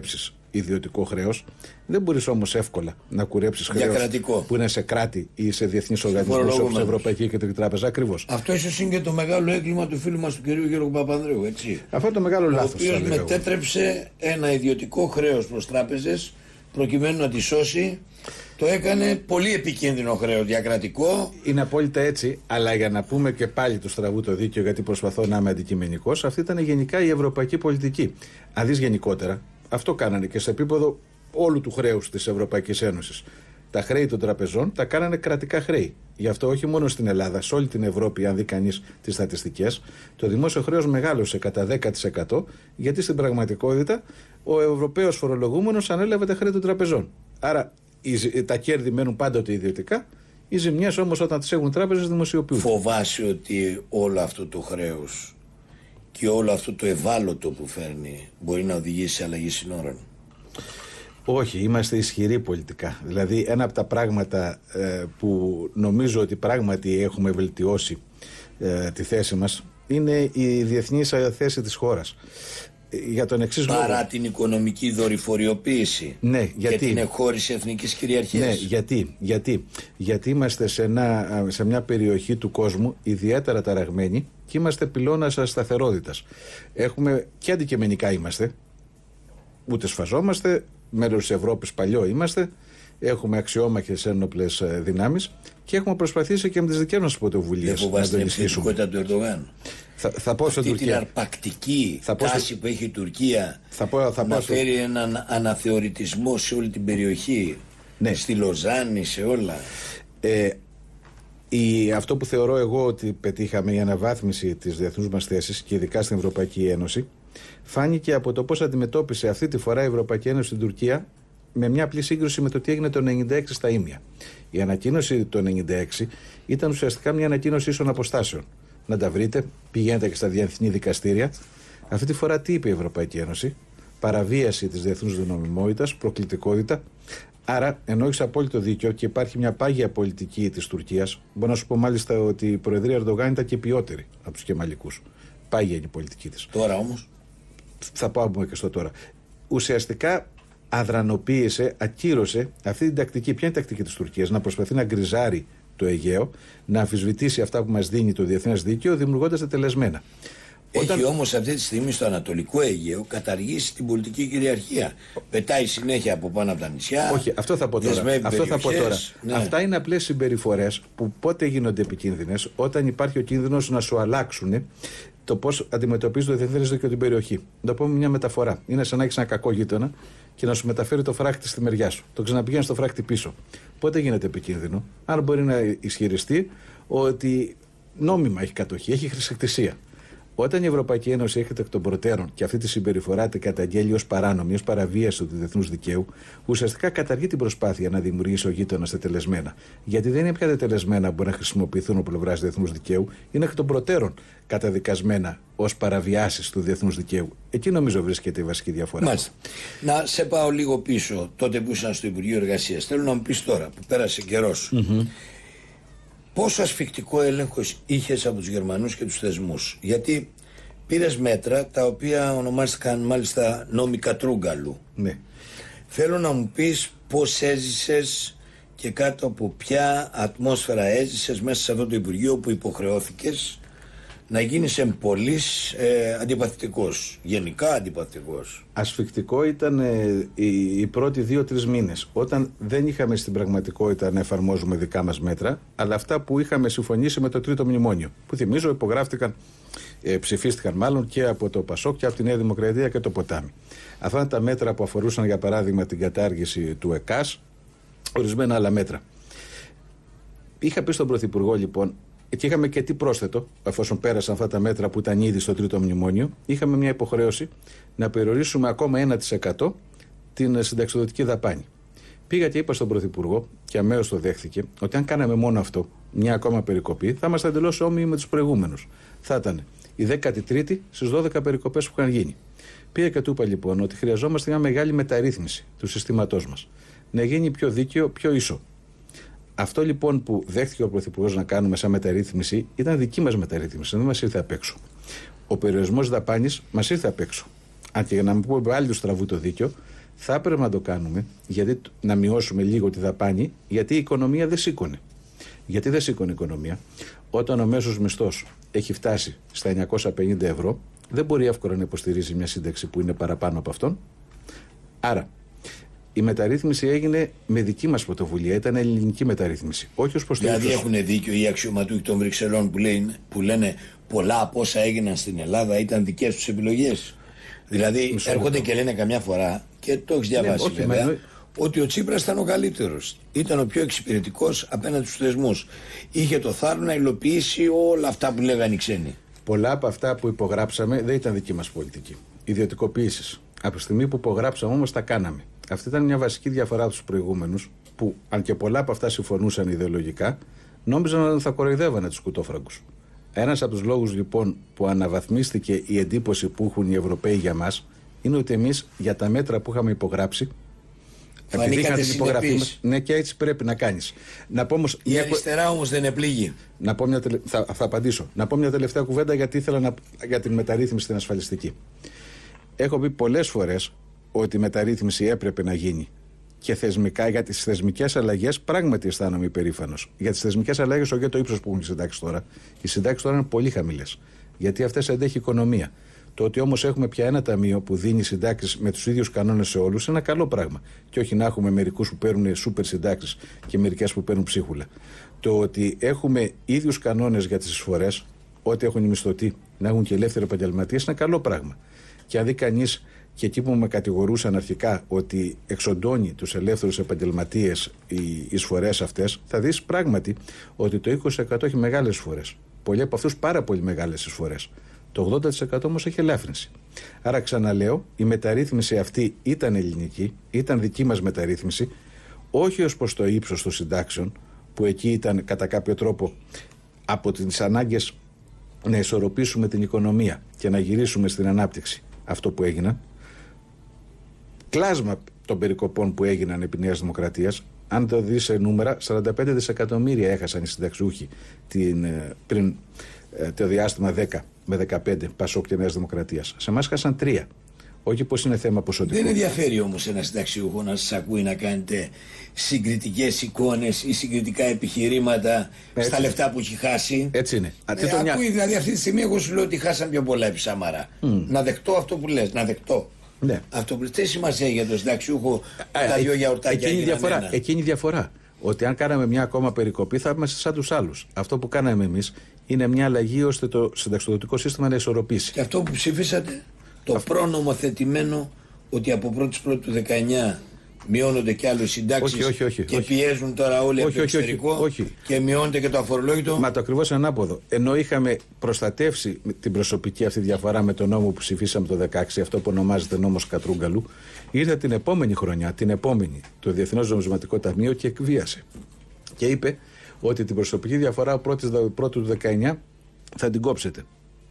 ιδιωτικό χρέος. Δεν μπορείς όμως εύκολα να κουρέψεις χρέος που είναι σε κράτη ή σε διεθνείς οργανισμούς όπως η Ευρωπαϊκή Κεντρική Τράπεζα. Ακριβώς. Αυτό ίσως είναι και το μεγάλο έγκλημα του φίλου μας του κ. Γιώργου Παπανδρέου, έτσι. Αυτό το μεγάλο λάθος. Ο οποίος μετέτρεψε ένα ιδιωτικό χρέος προς τράπεζες προκειμένου να τη σώσει. Το έκανε πολύ επικίνδυνο χρέος, διακρατικό. Είναι απόλυτα έτσι, αλλά για να πούμε και πάλι του στραβού το δίκαιο, γιατί προσπαθώ να είμαι αντικειμενικός, αυτή ήταν γενικά η ευρωπαϊκή πολιτική. Αν δεις γενικότερα, αυτό κάνανε και σε επίπεδο όλου του χρέους της Ευρωπαϊκής Ένωσης. Τα χρέη των τραπεζών τα κάνανε κρατικά χρέη. Γι' αυτό όχι μόνο στην Ελλάδα, σε όλη την Ευρώπη, αν δει κανείς τις στατιστικές, το δημόσιο χρέος μεγάλωσε κατά 10%, γιατί στην πραγματικότητα ο Ευρωπαίος φορολογούμενος ανέλαβε τα χρέη των τραπεζών. Άρα τα κέρδη μένουν πάντοτε ιδιωτικά, οι ζημιές όμως όταν τις έχουν τράπεζες δημοσιοποιούνται. Φοβάσαι ότι όλο αυτό το χρέος και όλο αυτό το ευάλωτο που φέρνει μπορεί να οδηγήσει σε αλλαγή συνόρων? Όχι, είμαστε ισχυροί πολιτικά. Δηλαδή ένα από τα πράγματα που νομίζω ότι πράγματι έχουμε βελτιώσει τη θέση μας είναι η διεθνής θέση της χώρας. Για τον εξής λόγο. Παρά την οικονομική δορυφοριοποίηση, ναι, και την εκχώρηση εθνικής κυριαρχίας. Ναι, γιατί είμαστε σε μια περιοχή του κόσμου ιδιαίτερα ταραγμένη και είμαστε πυλώνας σταθερότητας. Έχουμε και αντικειμενικά είμαστε, ούτε σφαζόμαστε, μέρος της Ευρώπης παλιό είμαστε, έχουμε αξιόμαχες ένοπλες δυνάμεις και έχουμε προσπαθήσει και με τις δικές μας πρωτοβουλίες να το ενισχύσουμε. Του Ερντογάν. Θα πω στην Τουρκία. Την αρπακτική τάση που έχει η Τουρκία να φέρει έναν αναθεωρητισμό σε όλη την περιοχή, ναι, στη Λοζάνη, σε όλα. Αυτό που θεωρώ εγώ ότι πετύχαμε, η αναβάθμιση της διεθνούς μας θέσης και ειδικά στην Ευρωπαϊκή Ένωση, φάνηκε από το πώς αντιμετώπισε αυτή τη φορά η Ευρωπαϊκή Ένωση στην Τουρκία με μια απλή σύγκρουση με το τι έγινε το 1996 στα Ήμια. Η ανακοίνωση το 1996 ήταν ουσιαστικά μια ανακοίνωση ίσων αποστάσεων. Να τα βρείτε, πηγαίνετε και στα διεθνή δικαστήρια. Αυτή τη φορά τι είπε η Ευρωπαϊκή Ένωση? Παραβίαση της διεθνούς νομιμότητας, προκλητικότητα. Άρα, ενώ έχεις απόλυτο δίκιο και υπάρχει μια πάγια πολιτική της Τουρκίας, μπορώ να σου πω μάλιστα ότι η Προεδρία Ερντογάν ήταν και ποιότερη από τους Κεμαλικούς. Πάγια είναι η πολιτική της. Τώρα όμως. Θα πάμε και στο τώρα. Ουσιαστικά αδρανοποίησε, ακύρωσε αυτή την τακτική. Ποια είναι η τακτική της Τουρκίας? Να προσπαθεί να γκριζάρει το Αιγαίο, να αμφισβητήσει αυτά που μας δίνει το διεθνές δίκαιο, δημιουργώντας τελεσμένα. Έχει όμως αυτή τη στιγμή στο Ανατολικό Αιγαίο καταργήσει την πολιτική κυριαρχία. Πετάει συνέχεια από πάνω από τα νησιά. Όχι, αυτό θα πω τώρα. Ναι. Αυτά είναι απλές συμπεριφορές που πότε γίνονται επικίνδυνες? Όταν υπάρχει ο κίνδυνος να σου αλλάξουν το πώς αντιμετωπίζει το διεθνές δίκαιο την περιοχή. Να το πω με μια μεταφορά. Είναι σαν να έχεις ένα κακό γείτονα και να σου μεταφέρει το φράχτη στη μεριά σου. Το ξαναπηγαίνει στο φράχτη πίσω. Πότε γίνεται επικίνδυνο? Αν μπορεί να ισχυριστεί ότι νόμιμα έχει κατοχή, έχει χρησικτησία. Όταν η Ευρωπαϊκή Ένωση έρχεται εκ των προτέρων και αυτή τη συμπεριφορά την καταγγέλει ως παράνομη, ως παραβίαση του διεθνούς δικαίου, ουσιαστικά καταργεί την προσπάθεια να δημιουργήσει ο γείτονας τετελεσμένα. Γιατί δεν είναι πια τετελεσμένα που μπορεί να χρησιμοποιηθούν από πλευράς διεθνούς δικαίου, είναι εκ των προτέρων καταδικασμένα ως παραβιάσεις του διεθνούς δικαίου. Εκεί νομίζω βρίσκεται η βασική διαφορά. Μάλιστα. Να σε πάω λίγο πίσω, τότε που ήσαν στο Υπουργείο Εργασίας. Θέλω να μου πεις τώρα που πέρασε καιρός. Πόσο ασφικτικό έλεγχος είχες από τους Γερμανούς και τους θεσμούς? Γιατί πήρες μέτρα τα οποία ονομάστηκαν μάλιστα νόμοι Κατρούγκαλου. Ναι. Θέλω να μου πεις πώς έζησες και κάτω από ποια ατμόσφαιρα έζησες μέσα σε αυτό το Υπουργείο που υποχρεώθηκες να γίνεις εμπολής αντιπαθητικός, γενικά αντιπαθητικός. Ασφικτικό ήταν οι πρώτοι 2-3 μήνες, όταν δεν είχαμε στην πραγματικότητα να εφαρμόζουμε δικά μας μέτρα, αλλά αυτά που είχαμε συμφωνήσει με το Τρίτο Μνημόνιο, που θυμίζω υπογράφτηκαν, ψηφίστηκαν μάλλον και από το ΠΑΣΟΚ και από τη Νέα Δημοκρατία και το Ποτάμι. Αυτά είναι τα μέτρα που αφορούσαν για παράδειγμα την κατάργηση του ΕΚΑΣ, ορισμένα άλλα μέτρα. Είχα πει στον Πρωθυπουργό λοιπόν, και είχαμε και τι πρόσθετο, εφόσον πέρασαν αυτά τα μέτρα που ήταν ήδη στο Τρίτο Μνημόνιο, είχαμε μια υποχρέωση να περιορίσουμε ακόμα 1% την συνταξιδοτική δαπάνη. Πήγα και είπα στον Πρωθυπουργό, και αμέσως το δέχθηκε, ότι αν κάναμε μόνο αυτό, μια ακόμα περικοπή, θα είμαστε εντελώς όμοιοι με τους προηγούμενους. Θα ήταν η 13η στις 12 περικοπές που είχαν γίνει. Πήγα και του είπα λοιπόν ότι χρειαζόμαστε μια μεγάλη μεταρρύθμιση του συστήματός μας. Να γίνει πιο δίκαιο, πιο ίσο. Αυτό λοιπόν που δέχτηκε ο Πρωθυπουργός να κάνουμε σαν μεταρρύθμιση ήταν δική μας μεταρρύθμιση, δεν μας ήρθε απ' έξω. Ο περιορισμός δαπάνης μας ήρθε απ' έξω. Αν και για να μην πούμε πάλι του στραβού το δίκιο, Θα έπρεπε να το κάνουμε, γιατί να μειώσουμε λίγο τη δαπάνη, γιατί η οικονομία δεν σήκωνε. Γιατί δεν σήκωνε η οικονομία? Όταν ο μέσος μισθός έχει φτάσει στα 950 ευρώ, δεν μπορεί εύκολα να υποστηρίζει μια σύνταξη που είναι παραπάνω από αυτόν. Άρα, η μεταρρύθμιση έγινε με δική μας πρωτοβουλία. Ήταν ελληνική μεταρρύθμιση. Όχι ως προς το δηλαδή έχουν δίκιο οι αξιωματούχοι των Βρυξελών που λένε πολλά από όσα έγιναν στην Ελλάδα ήταν δικές τους επιλογές. Δηλαδή έρχονται και λένε καμιά φορά, και το έχεις διαβάσει βέβαια, ότι ο Τσίπρας ήταν ο καλύτερος. Ήταν ο πιο εξυπηρετικός απέναντι στους θεσμούς. Είχε το θάρρο να υλοποιήσει όλα αυτά που λέγανε οι ξένοι. Πολλά από αυτά που υπογράψαμε δεν ήταν δική μας πολιτική. Ιδιωτικοποίησεις. Από τη στιγμή που υπογράψαμε όμως τα κάναμε. Αυτή ήταν μια βασική διαφορά από τους προηγούμενους, που αν και πολλά από αυτά συμφωνούσαν ιδεολογικά, νόμιζαν ότι θα κοροϊδεύανε τους κουτόφραγκους. Ένας από τους λόγους λοιπόν που αναβαθμίστηκε η εντύπωση που έχουν οι Ευρωπαίοι για μας είναι ότι εμείς για τα μέτρα που είχαμε υπογράψει, επειδή είχαν την υπογραφή μας, ναι, και έτσι πρέπει να κάνεις. Να πω όμως, η αριστερά όμως δεν επλήγει. Θα απαντήσω. Να πω μια τελευταία κουβέντα, γιατί ήθελα για την μεταρρύθμιση στην ασφαλιστική. Έχω πει πολλές φορές ότι η μεταρρύθμιση έπρεπε να γίνει. Και θεσμικά, για τις θεσμικές αλλαγές πράγματι αισθάνομαι υπερήφανος. Για τις θεσμικές αλλαγές, όχι για το ύψος που έχουν οι συντάξεις τώρα. Οι συντάξεις τώρα είναι πολύ χαμηλές. Γιατί αυτές αντέχει η οικονομία. Το ότι όμως έχουμε πια ένα ταμείο που δίνει συντάξεις με τους ίδιους κανόνες σε όλους είναι ένα καλό πράγμα. Και όχι να έχουμε μερικούς που παίρνουν σούπερ συντάξεις και μερικές που παίρνουν ψίχουλα. Το ότι έχουμε ίδιους κανόνες για τις εισφορές, ό,τι έχουν οι μισθωτοί να έχουν και ελεύθεροι επαγγελματίες, είναι καλό πράγμα. Και αν δει κανείς, και εκεί που με κατηγορούσαν αρχικά ότι εξοντώνει τους ελεύθερους επαγγελματίες οι εισφορές αυτές, θα δεις πράγματι ότι το 20% έχει μεγάλες εισφορές. Πολλοί από αυτούς πάρα πολύ μεγάλες εισφορές. Το 80% όμως έχει ελάφρυνση. Άρα ξαναλέω, η μεταρρύθμιση αυτή ήταν ελληνική, ήταν δική μας μεταρρύθμιση, όχι ως προς το ύψος των συντάξεων, που εκεί ήταν κατά κάποιο τρόπο από τις ανάγκες να ισορροπήσουμε την οικονομία και να γυρίσουμε στην ανάπτυξη αυτό που έγιναν. Κλάσμα των περικοπών που έγιναν επί Νέας Δημοκρατίας, αν το δεις σε νούμερα, 45 δισεκατομμύρια έχασαν οι συνταξιούχοι πριν το διάστημα 10 με 15 Πασόκ και Νέας Δημοκρατίας. Σε εμάς χάσαν 3. Όχι πως είναι θέμα ποσοτικό. Δεν ενδιαφέρει όμως ένα συνταξιούχο να σας ακούει να κάνετε συγκριτικές εικόνες ή συγκριτικά επιχειρήματα στα λεφτά που έχει χάσει. Έτσι είναι. Ακούει δηλαδή αυτή τη στιγμή, εγώ σου λέω ότι χάσαν πιο πολλά επί Σαμαρά. Να δεχτώ αυτό που λες, να δεχτώ. Ναι. Αυτό που τι σημασία για τον συνταξιούχο τα δυο γιαουρτάκια. Εκείνη η διαφορά. Ότι αν κάναμε μια ακόμα περικοπή θα είμαστε σαν τους άλλους. Αυτό που κάναμε εμείς είναι μια αλλαγή ώστε το συνταξιοδοτικό σύστημα να ισορροπήσει. Και αυτό που ψήφισατε, το προνομοθετημένο ότι από 1η του 19 μειώνονται και άλλες συντάξεις και πιέζουν τώρα όλοι από το εξωτερικό και μειώνεται και το αφορολόγητο. Μα το ακριβώς ανάποδο. Ενώ είχαμε προστατεύσει την προσωπική αυτή διαφορά με τον νόμο που ψηφίσαμε το 2016, αυτό που ονομάζεται νόμος Κατρούγκαλου, ήρθε την επόμενη χρονιά, το Διεθνές Νομισματικό Ταμείο και εκβίασε. Και είπε ότι την προσωπική διαφορά πρώτου του 19 θα την κόψετε.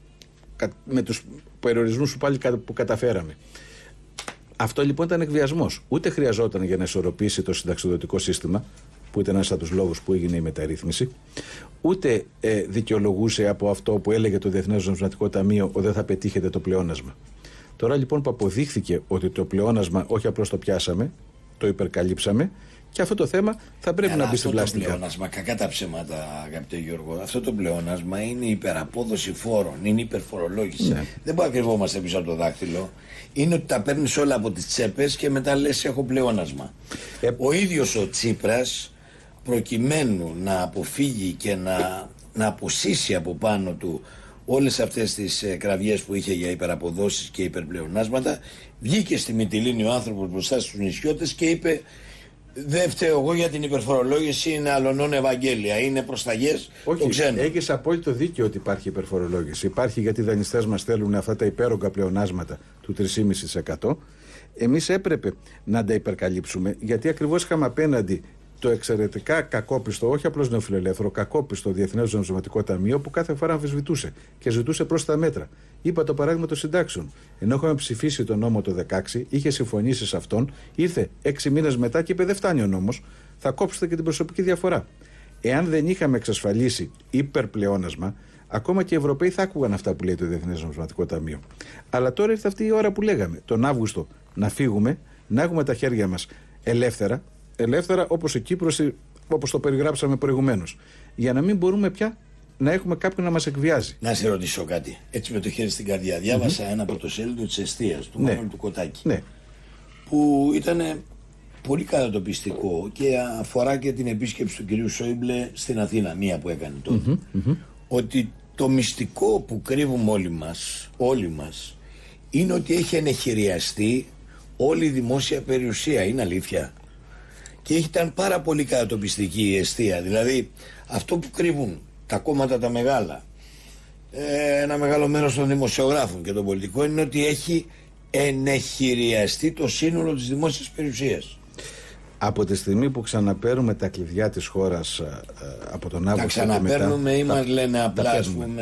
Με τους περιορισμούς που καταφέραμε. Αυτό λοιπόν ήταν εκβιασμός. Ούτε χρειαζόταν για να ισορροπήσει το συνταξιοδοτικό σύστημα, που ήταν ένας από τους λόγους που έγινε η μεταρρύθμιση, ούτε δικαιολογούσε από αυτό που έλεγε το Διεθνές Νομισματικό Ταμείο ότι δεν θα πετύχετε το πλεόνασμα. Τώρα λοιπόν που αποδείχθηκε ότι το πλεόνασμα όχι απλώς το πιάσαμε, το υπερκαλύψαμε, και αυτό το θέμα θα πρέπει να μπει στην πλάστικα. Αυτό το πλεόνασμα, κακά τα ψέματα, αγαπητέ Γιώργο, αυτό το πλεόνασμα είναι υπεραπόδοση φόρων, είναι υπερφορολόγηση. Ναι. Δεν μπορεί να κρυβόμαστε πίσω από το δάχτυλο. Είναι ότι τα παίρνεις όλα από τις τσέπες και μετά λες έχω πλεόνασμα. Ο ίδιος ο Τσίπρας, προκειμένου να αποφύγει και να αποσύσει από πάνω του όλες αυτές τις κραυγές που είχε για υπεραποδόσεις και υπερπλεονάσματα, βγήκε στη Μυτιλήνη ο άνθρωπος μπροστά στους νησιώτες και είπε: δεν φταίω εγώ για την υπερφορολόγηση, είναι αλλονών Ευαγγέλια, είναι προσταγές των ξένων. Έχεις απόλυτο δίκιο ότι υπάρχει υπερφορολόγηση. Υπάρχει γιατί οι δανειστές μας θέλουν αυτά τα υπέρογκα πλεονάσματα του 3,5%. Εμείς έπρεπε να τα υπερκαλύψουμε, γιατί ακριβώς είχαμε απέναντι το εξαιρετικά κακόπιστο, όχι απλώς νεοφιλελεύθερο, κακόπιστο Διεθνές Νομισματικό Ταμείο που κάθε φορά αμφισβητούσε και ζητούσε πρόσθετα μέτρα. Είπα το παράδειγμα των συντάξεων. Ενώ είχαμε ψηφίσει τον νόμο το 2016, είχε συμφωνήσει σε αυτόν, ήρθε 6 μήνες μετά και είπε: δεν φτάνει ο νόμος, θα κόψετε και την προσωπική διαφορά. Εάν δεν είχαμε εξασφαλίσει υπερπλεόνασμα, ακόμα και οι Ευρωπαίοι θα άκουγαν αυτά που λέει το Διεθνές Νομισματικό Ταμείο. Αλλά τώρα ήρθε αυτή η ώρα που λέγαμε, τον Αύγουστο, να φύγουμε να έχουμε τα χέρια μας ελεύθερα όπως η Κύπρος, όπως το περιγράψαμε προηγουμένως, για να μην μπορούμε πια να έχουμε κάποιον να μας εκβιάζει. Να σε ρωτήσω κάτι, έτσι με το χέρι στην καρδιά. Διάβασα ένα πρωτοσέλιδο της Εστίας, του Μάνου του Κοτάκη, που ήταν πολύ κατατοπιστικό και αφορά και την επίσκεψη του κυρίου Σόιμπλε στην Αθήνα, μία που έκανε τότε. Ότι το μυστικό που κρύβουμε όλοι μας, είναι ότι έχει ενεχειριαστεί όλη η δημόσια περιουσία. Είναι αλήθεια. Και ήταν πάρα πολύ κατατοπιστική η Εστία. Δηλαδή αυτό που κρύβουν τα κόμματα τα μεγάλα, ένα μεγάλο μέρος των δημοσιογράφων και των πολιτικών, είναι ότι έχει ενεχειριαστεί το σύνολο της δημόσιας περιουσίας. Από τη στιγμή που ξαναπαίρνουμε τα κλειδιά της χώρας από τον Αύγουστο. Τα ξαναπαίρνουμε ή μας λένε απλά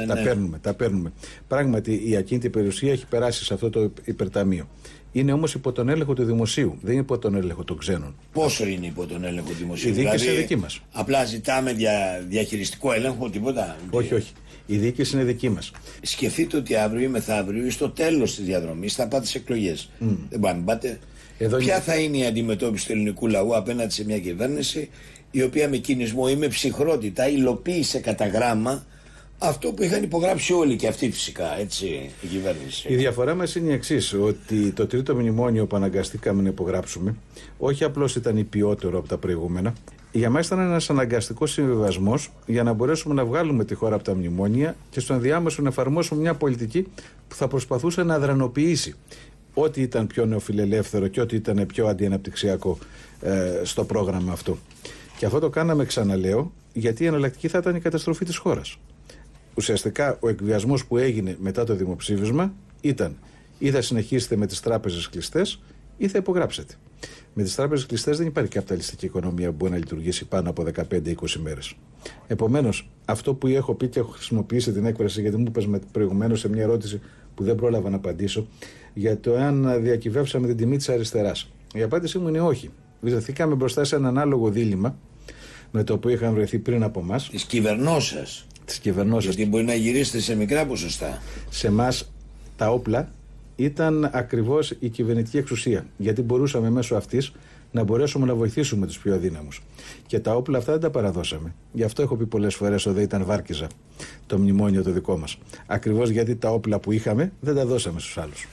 τα παίρνουμε. Πράγματι η ακίνητη περιουσία έχει περάσει σε αυτό το υπερταμείο. Είναι όμως υπό τον έλεγχο του δημοσίου, δεν είναι υπό τον έλεγχο των ξένων. Πόσο είναι υπό τον έλεγχο του δημοσίου? Η διοίκηση είναι δική μας. Απλά ζητάμε διαχειριστικό έλεγχο, τίποτα? Όχι. Η διοίκηση είναι δική μας. Σκεφτείτε ότι αύριο ή μεθαύριο ή στο τέλος της διαδρομής θα πάτε σε εκλογές. Δεν πάμε, πάτε. Ποια θα είναι η αντιμετώπιση του ελληνικού λαού απέναντι σε μια κυβέρνηση η οποία με κινησμό ή με ψυχρότητα υλοποίησε κατά γράμμα αυτό που είχαν υπογράψει όλοι και αυτοί φυσικά, έτσι, η κυβέρνηση? Η διαφορά μας είναι η εξής, ότι το τρίτο μνημόνιο που αναγκαστήκαμε να υπογράψουμε όχι απλώς ήταν υπιότερο από τα προηγούμενα, για μας ήταν ένας αναγκαστικός συμβιβασμός για να μπορέσουμε να βγάλουμε τη χώρα από τα μνημόνια και στο ενδιάμεσο να εφαρμόσουμε μια πολιτική που θα προσπαθούσε να αδρανοποιήσει ό,τι ήταν πιο νεοφιλελεύθερο και ό,τι ήταν πιο αντιαναπτυξιακό στο πρόγραμμα αυτό. Και αυτό το κάναμε, ξαναλέω, γιατί η εναλλακτική θα ήταν η καταστροφή της χώρας. Ουσιαστικά ο εκβιασμός που έγινε μετά το δημοψήφισμα ήταν ή θα συνεχίσετε με τις τράπεζες κλειστές ή θα υπογράψετε. Με τις τράπεζες κλειστές δεν υπάρχει καπιταλιστική οικονομία που μπορεί να λειτουργήσει πάνω από 15-20 μέρες. Επομένως, αυτό που έχω πει και έχω χρησιμοποιήσει την έκφραση, γιατί μου είπες προηγουμένως σε μια ερώτηση που δεν πρόλαβα να απαντήσω, για το αν διακυβεύσαμε την τιμή της αριστεράς. Η απάντησή μου είναι όχι. Βρεθήκαμε μπροστά σε ένα ανάλογο δίλημμα με το οποίο είχαν βρεθεί πριν από εμάς. Της κυβερνώσας. Γιατί μπορεί να γυρίσετε σε μικρά ποσοστά. Σε εμάς τα όπλα ήταν ακριβώς η κυβερνητική εξουσία. Γιατί μπορούσαμε μέσω αυτής να μπορέσουμε να βοηθήσουμε τους πιο αδύναμους. Και τα όπλα αυτά δεν τα παραδώσαμε. Γι' αυτό έχω πει πολλές φορές ότι ήταν βάρκιζα το μνημόνιο το δικό μας. Ακριβώς γιατί τα όπλα που είχαμε δεν τα δώσαμε στους άλλους.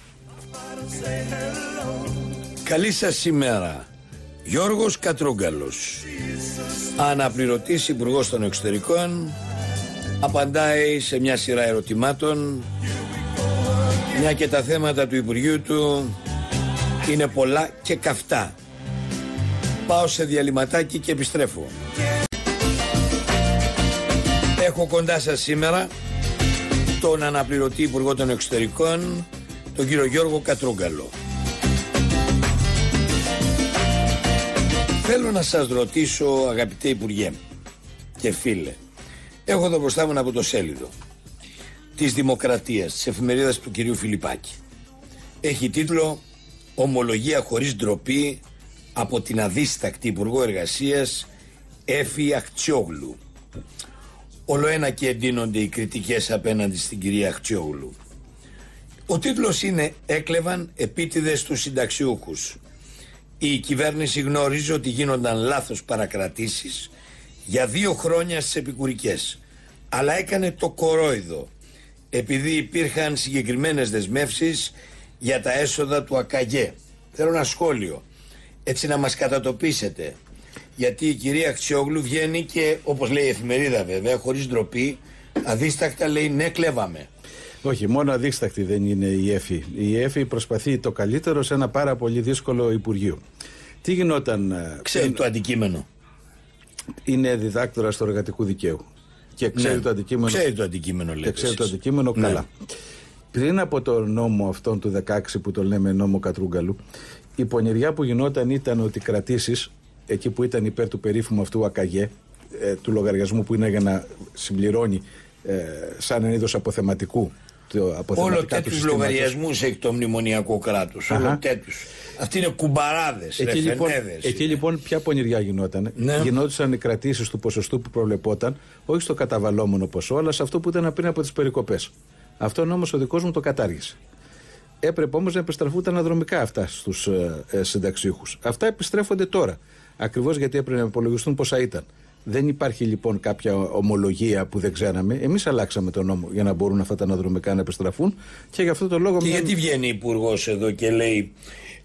Καλή σας ημέρα. Γιώργος Κατρούγκαλος, αναπληρωτής Υπουργός των Εξωτερικών, απαντάει σε μια σειρά ερωτημάτων, μια και τα θέματα του Υπουργείου του είναι πολλά και καυτά. Πάω σε διαλυματάκι και επιστρέφω. Έχω κοντά σας σήμερα τον αναπληρωτή Υπουργό των Εξωτερικών, τον κύριο Γιώργο Κατρούγκαλο. Θέλω να σας ρωτήσω, αγαπητέ Υπουργέ και φίλε, έχω εδώ μπροστά μου ένα πρωτοσέλιδο της Δημοκρατίας, της εφημερίδας του κυρίου Φιλιππάκη. Έχει τίτλο «Ομολογία χωρίς ντροπή από την αδίστακτη Υπουργό Εργασίας Έφη Αχτσιόγλου». Όλο ένα και εντείνονται οι κριτικές απέναντι στην κυρία Αχτσιόγλου. Ο τίτλος είναι «Έκλεβαν επίτηδες τους συνταξιούχους». Η κυβέρνηση γνωρίζει ότι γίνονταν λάθος παρακρατήσεις για 2 χρόνια στις επικουρικές, αλλά έκανε το κορόιδο επειδή υπήρχαν συγκεκριμένες δεσμεύσεις για τα έσοδα του ΑΚΑΓΕ. Θέλω ένα σχόλιο, έτσι να μας κατατοπίσετε, γιατί η κυρία Αχτσιόγλου βγαίνει και, όπως λέει η εφημερίδα βέβαια, χωρίς ντροπή, αδίστακτα λέει ναι, κλέβαμε. Όχι, μόνο αδίστακτη δεν είναι η ΕΦΗ. Η ΕΦΗ προσπαθεί το καλύτερο σε ένα πάρα πολύ δύσκολο Υπουργείο. Τι γινόταν? Ξέρει το αντικείμενο. Είναι διδάκτορας του εργατικού δικαίου. Και ξέρει το αντικείμενο. Ξέρει το αντικείμενο, λέτε. Και ξέρει το αντικείμενο καλά. Πριν από το νόμο αυτόν του 16 που το λέμε νόμο Κατρούγκαλου, η πονηριά που γινόταν ήταν ότι κρατήσεις, εκεί που ήταν υπέρ του περίφημου αυτού ΑΚΑΓΕ, του λογαριασμού που είναι για να συμπληρώνει σαν ένα είδος αποθεματικού. Όλο τέτοιους λογαριασμούς έχει το μνημονιακό κράτος. Όλο τέτοιους. Αυτοί είναι κουμπαράδες, εκεί λοιπόν ποια πονηριά γινόταν? Γινόντουσαν οι κρατήσεις του ποσοστού που προβλεπόταν, όχι στο καταβαλλόμενο ποσό, αλλά σε αυτό που ήταν πριν από τις περικοπές. Αυτόν όμως ο δικός μου το κατάργησε. Έπρεπε όμως να επιστραφούν τα αναδρομικά αυτά στους συνταξιούχους. Αυτά επιστρέφονται τώρα. Ακριβώς γιατί έπρεπε να υπολογιστούν πόσα ήταν. Δεν υπάρχει λοιπόν κάποια ομολογία που δεν ξέραμε. Εμείς αλλάξαμε τον νόμο για να μπορούν αυτά τα αναδρομικά να επιστραφούν και γι' αυτό το λόγο. Και γιατί βγαίνει υπουργός εδώ και λέει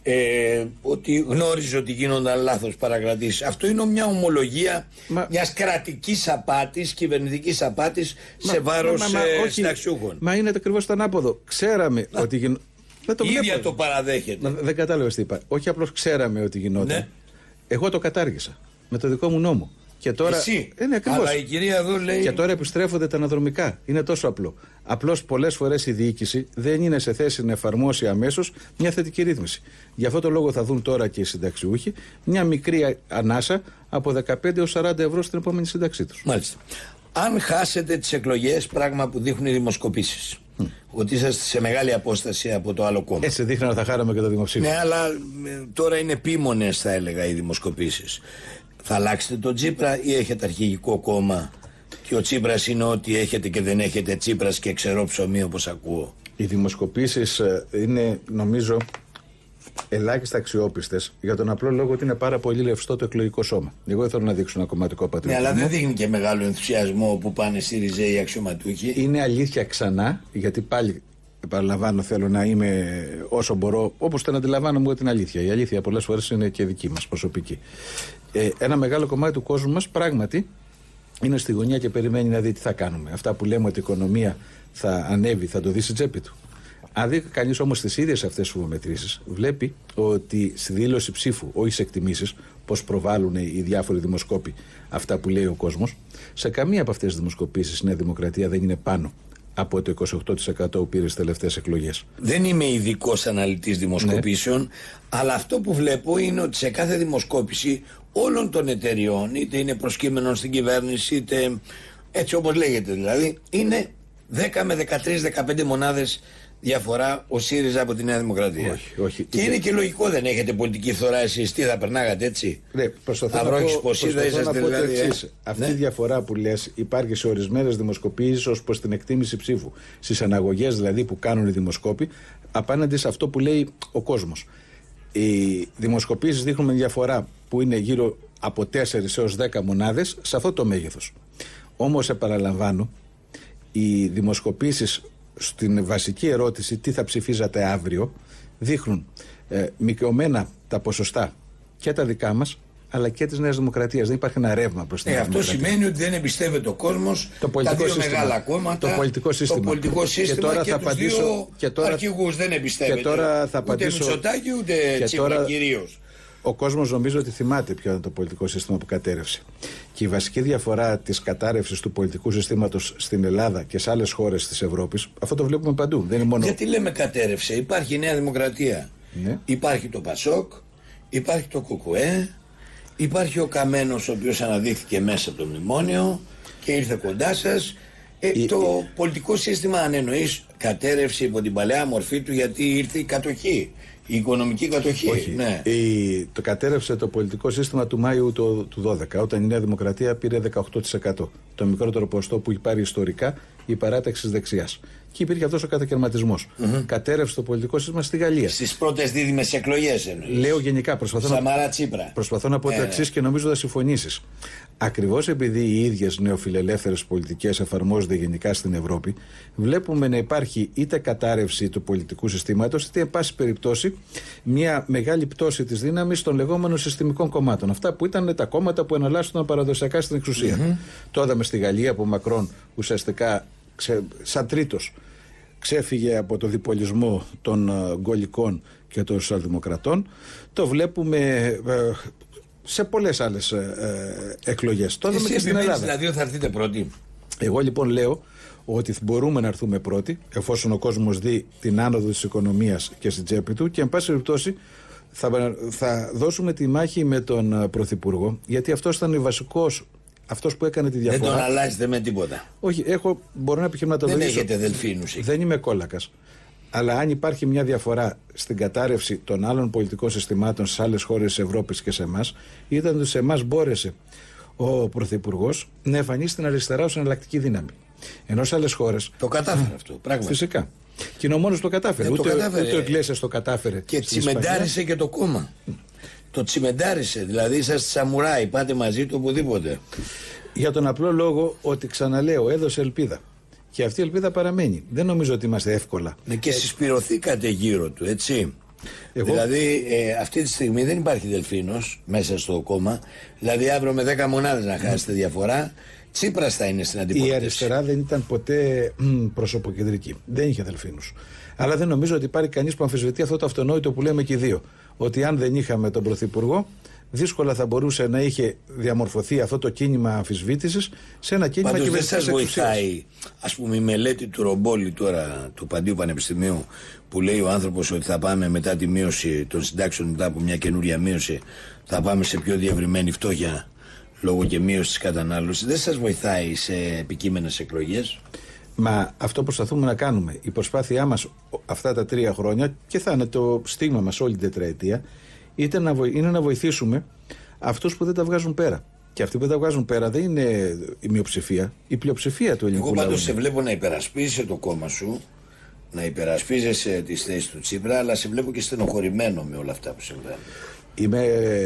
ότι γνώριζε ότι γίνονταν λάθος παρακρατήσεις? Αυτό είναι μια ομολογία μιας κρατικής απάτης, κυβερνητικής απάτης σε βάρος συνταξιούχων. Μα είναι ακριβώς το ανάποδο. Ξέραμε ότι γινόταν. Η ίδια το παραδέχεται. Δεν κατάλαβες τι είπα. Όχι απλώς ξέραμε ότι γινόταν. Ναι. Εγώ το κατάργησα με το δικό μου νόμο. Και τώρα, εσύ, ακριβώς. Αλλά η κυρία εδώ λέει. Και τώρα επιστρέφονται τα αναδρομικά. Είναι τόσο απλό. Απλώς πολλές φορές η διοίκηση δεν είναι σε θέση να εφαρμόσει αμέσως μια θετική ρύθμιση. Γι' αυτό το λόγο θα δουν τώρα και οι συνταξιούχοι μια μικρή ανάσα από 15 έως 40 ευρώ στην επόμενη σύνταξή τους. Μάλιστα. Αν χάσετε τις εκλογές, πράγμα που δείχνουν οι δημοσκοπήσεις, ότι είσαστε σε μεγάλη απόσταση από το άλλο κόμμα. Έτσι δείχνει να θα χάραμε και το δημοψήφισμα. Ναι, αλλά τώρα είναι επίμονες, θα έλεγα, οι δημοσκοπήσεις. Θα αλλάξετε τον Τσίπρα ή έχετε αρχηγικό κόμμα και ο Τσίπρας είναι ό,τι έχετε και δεν έχετε Τσίπρας και ξερό ψωμί, όπως ακούω? Οι δημοσκοπήσεις είναι, νομίζω, ελάχιστα αξιόπιστες για τον απλό λόγο ότι είναι πάρα πολύ ρευστό το εκλογικό σώμα. Εγώ δεν θέλω να δείξω ένα κομματικό πατριωτισμό. Ναι, αλλά δεν δείχνει και μεγάλο ενθουσιασμό που πάνε στη ριζέοι αξιωματούχοι. Είναι αλήθεια ξανά, γιατί πάλι επαναλαμβάνω, θέλω να είμαι όσο μπορώ, όπως το αντιλαμβάνομαι εγώ την αλήθεια. Η αλήθεια πολλές φορές είναι και δική μας προσωπική. Ένα μεγάλο κομμάτι του κόσμου μας πράγματι είναι στη γωνία και περιμένει να δει τι θα κάνουμε. Αυτά που λέμε ότι η οικονομία θα ανέβει, θα το δει στην τσέπη του. Αν δει κανείς όμως τις ίδιες αυτές τις φοβομετρήσεις, βλέπει ότι στη δήλωση ψήφου, όχι σε εκτιμήσεις, πώς προβάλλουν οι διάφοροι δημοσκόποι αυτά που λέει ο κόσμος, σε καμία από αυτές τις δημοσκοπήσεις η Νέα Δημοκρατία δεν είναι πάνω από το 28% που πήρε στις τελευταίες εκλογές. Δεν είμαι ειδικός αναλυτής δημοσκοπήσεων, ναι, αλλά αυτό που βλέπω είναι ότι σε κάθε δημοσκόπηση όλων των εταιριών, είτε είναι προσκύμενων στην κυβέρνηση, είτε έτσι όπως λέγεται δηλαδή, είναι 10 με 13-15 μονάδες διαφορά ο ΣΥΡΙΖΑ από τη Νέα Δημοκρατία. Όχι, όχι. Και είναι και λογικό, δεν έχετε πολιτική φθορά εσείς, τι θα περνάγατε έτσι? Ναι, προσπαθώ να πω δηλαδή, αυτή η διαφορά που λες υπάρχει σε ορισμένες δημοσκοπήσεις ως προς την εκτίμηση ψήφου. Στις αναγωγές δηλαδή που κάνουν οι δημοσκόποι απέναντι σε αυτό που λέει ο κόσμος. Οι δημοσκοπήσεις δείχνουν διαφορά που είναι γύρω από 4 έως 10 μονάδες σε αυτό το μέγεθος. Όμως επαναλαμβάνω, οι δημοσκοπήσεις στην βασική ερώτηση τι θα ψηφίζατε αύριο δείχνουν μικαιωμένα τα ποσοστά και τα δικά μας αλλά και της Νέας Δημοκρατίας. Δεν υπάρχει ένα ρεύμα προς την Νέα Δημοκρατία. Αυτό σημαίνει ότι δεν εμπιστεύεται ο κόσμος τα δύο μεγάλα κόμματα, το πολιτικό σύστημα και τους δύο αρχηγούς δεν εμπιστεύεται. Ούτε Μητσοτάκη ούτε Τσίπρα κυρίως. Ο κόσμος νομίζω ότι θυμάται ποιο είναι το πολιτικό σύστημα που κατέρευσε. Και η βασική διαφορά της κατάρρευσης του πολιτικού συστήματος στην Ελλάδα και σε άλλες χώρες της Ευρώπης, αυτό το βλέπουμε παντού. Δεν είναι μόνο... Γιατί λέμε κατέρευσε? Υπάρχει η Νέα Δημοκρατία. Ναι. Υπάρχει το Πασόκ, υπάρχει το ΚΚΕ, υπάρχει ο Καμένος ο οποίος αναδείχθηκε μέσα από το μνημόνιο και ήρθε κοντά σας. Το πολιτικό σύστημα, αν εννοείς, κατέρευσε υπό την παλαιά μορφή του γιατί ήρθε η κατοχή. Η οικονομική κατοχή. Όχι. Ναι. Το κατέρευσε το πολιτικό σύστημα του Μάιου του 2012, όταν η Νέα Δημοκρατία πήρε 18%. Το μικρότερο ποσοστό που υπάρχει ιστορικά η παράταξη της δεξιάς. Και υπήρχε αυτός ο κατακαιρματισμός. Κατέρευσε το πολιτικό σύστημα στη Γαλλία. Στις πρώτες δίδυμες εκλογές εννοείς? Λέω γενικά. Προσπαθώ να πω το εξής και νομίζω θα συμφωνήσεις. Ακριβώς επειδή οι ίδιες νεοφιλελεύθερες πολιτικές εφαρμόζονται γενικά στην Ευρώπη, βλέπουμε να υπάρχει είτε κατάρρευση του πολιτικού συστήματος, είτε εν πάση περιπτώσει μια μεγάλη πτώση της δύναμης των λεγόμενων συστημικών κομμάτων. Αυτά που ήταν τα κόμματα που εναλλάσσονταν παραδοσιακά στην εξουσία. Το είδαμε στη Γαλλία που ο Μακρόν ουσιαστικά σαν τρίτος ξέφυγε από το διπολισμό των γκολικών και των σοσιαλδημοκρατών. Το βλέπουμε σε πολλές άλλες εκλογές. Το είδαμε και στην Ελλάδα. Δηλαδή θα έρθετε πρώτοι? Εγώ λοιπόν λέω ότι μπορούμε να έρθουμε πρώτοι εφόσον ο κόσμος δει την άνοδο της οικονομίας και στην τσέπη του και εν πάση περιπτώσει θα δώσουμε τη μάχη με τον Πρωθυπουργό, γιατί αυτός ήταν ο βασικός, αυτός που έκανε τη διαφορά. Δεν τον αλλάζετε με τίποτα? Όχι, μπορώ να επιχειρηματολογήσω. Δεν έχετε δελφίνους? Δεν είμαι κόλακας. Αλλά αν υπάρχει μια διαφορά στην κατάρρευση των άλλων πολιτικών συστημάτων στις άλλες χώρες της Ευρώπης και σε εμάς, ήταν ότι σε εμάς μπόρεσε ο Πρωθυπουργός να εμφανίσει την αριστερά ως εναλλακτική δύναμη. Ενώ σε άλλες χώρες. Το κατάφερε αυτό, πράγματι. Φυσικά. Και είναι ο μόνος που το κατάφερε. Ούτε ο Ιglesias το κατάφερε. Και τσιμεντάρισε και το κόμμα. Το τσιμεντάρισε. Δηλαδή είσαστε σαμουράι, πάτε μαζί του οπουδήποτε. Για τον απλό λόγο ότι, ξαναλέω, έδωσε ελπίδα. Και αυτή η ελπίδα παραμένει. Δεν νομίζω ότι είμαστε εύκολα. Ναι, και συσπηρωθήκατε γύρω του, έτσι. Δηλαδή αυτή τη στιγμή δεν υπάρχει Δελφίνος μέσα στο κόμμα. Δηλαδή αύριο με 10 μονάδες να χάσετε διαφορά, Τσίπρας θα είναι στην αντιπολίτευση. Η αριστερά δεν ήταν ποτέ προσωποκεντρική. Δεν είχε Δελφίνους. Αλλά δεν νομίζω ότι υπάρχει κανείς που αμφισβητεί αυτό το αυτονόητο που λέμε και οι δύο. Ότι αν δεν είχαμε τον Πρωθυπουργό, δύσκολα θα μπορούσε να είχε διαμορφωθεί αυτό το κίνημα αμφισβήτησης σε ένα κίνημα κυβερνητικής εξουσίας. Πάντως δεν σας βοηθάει, ας πούμε, η μελέτη του Ρομπόλη τώρα, του Παντίου Πανεπιστημίου, που λέει ο άνθρωπος ότι θα πάμε μετά τη μείωση των συντάξεων, μετά από μια καινούρια μείωση, θα πάμε σε πιο διευρυμένη φτώχεια λόγω και μείωση της κατανάλωσης. Δεν σας βοηθάει σε επικείμενες εκλογές? Μα αυτό προσπαθούμε να κάνουμε. Η προσπάθειά μας αυτά τα 3 χρόνια, και θα είναι το στίγμα μας όλη την τετραετία, είναι να βοηθήσουμε αυτούς που δεν τα βγάζουν πέρα. Και αυτοί που δεν τα βγάζουν πέρα δεν είναι η μειοψηφία, η πλειοψηφία του ελληνικού λαού. Εγώ πάντως σε βλέπω να υπερασπίζεσαι το κόμμα σου, να υπερασπίζεσαι τις θέσεις του Τσίπρα, αλλά σε βλέπω και στενοχωρημένο με όλα αυτά που συμβαίνουν. Είμαι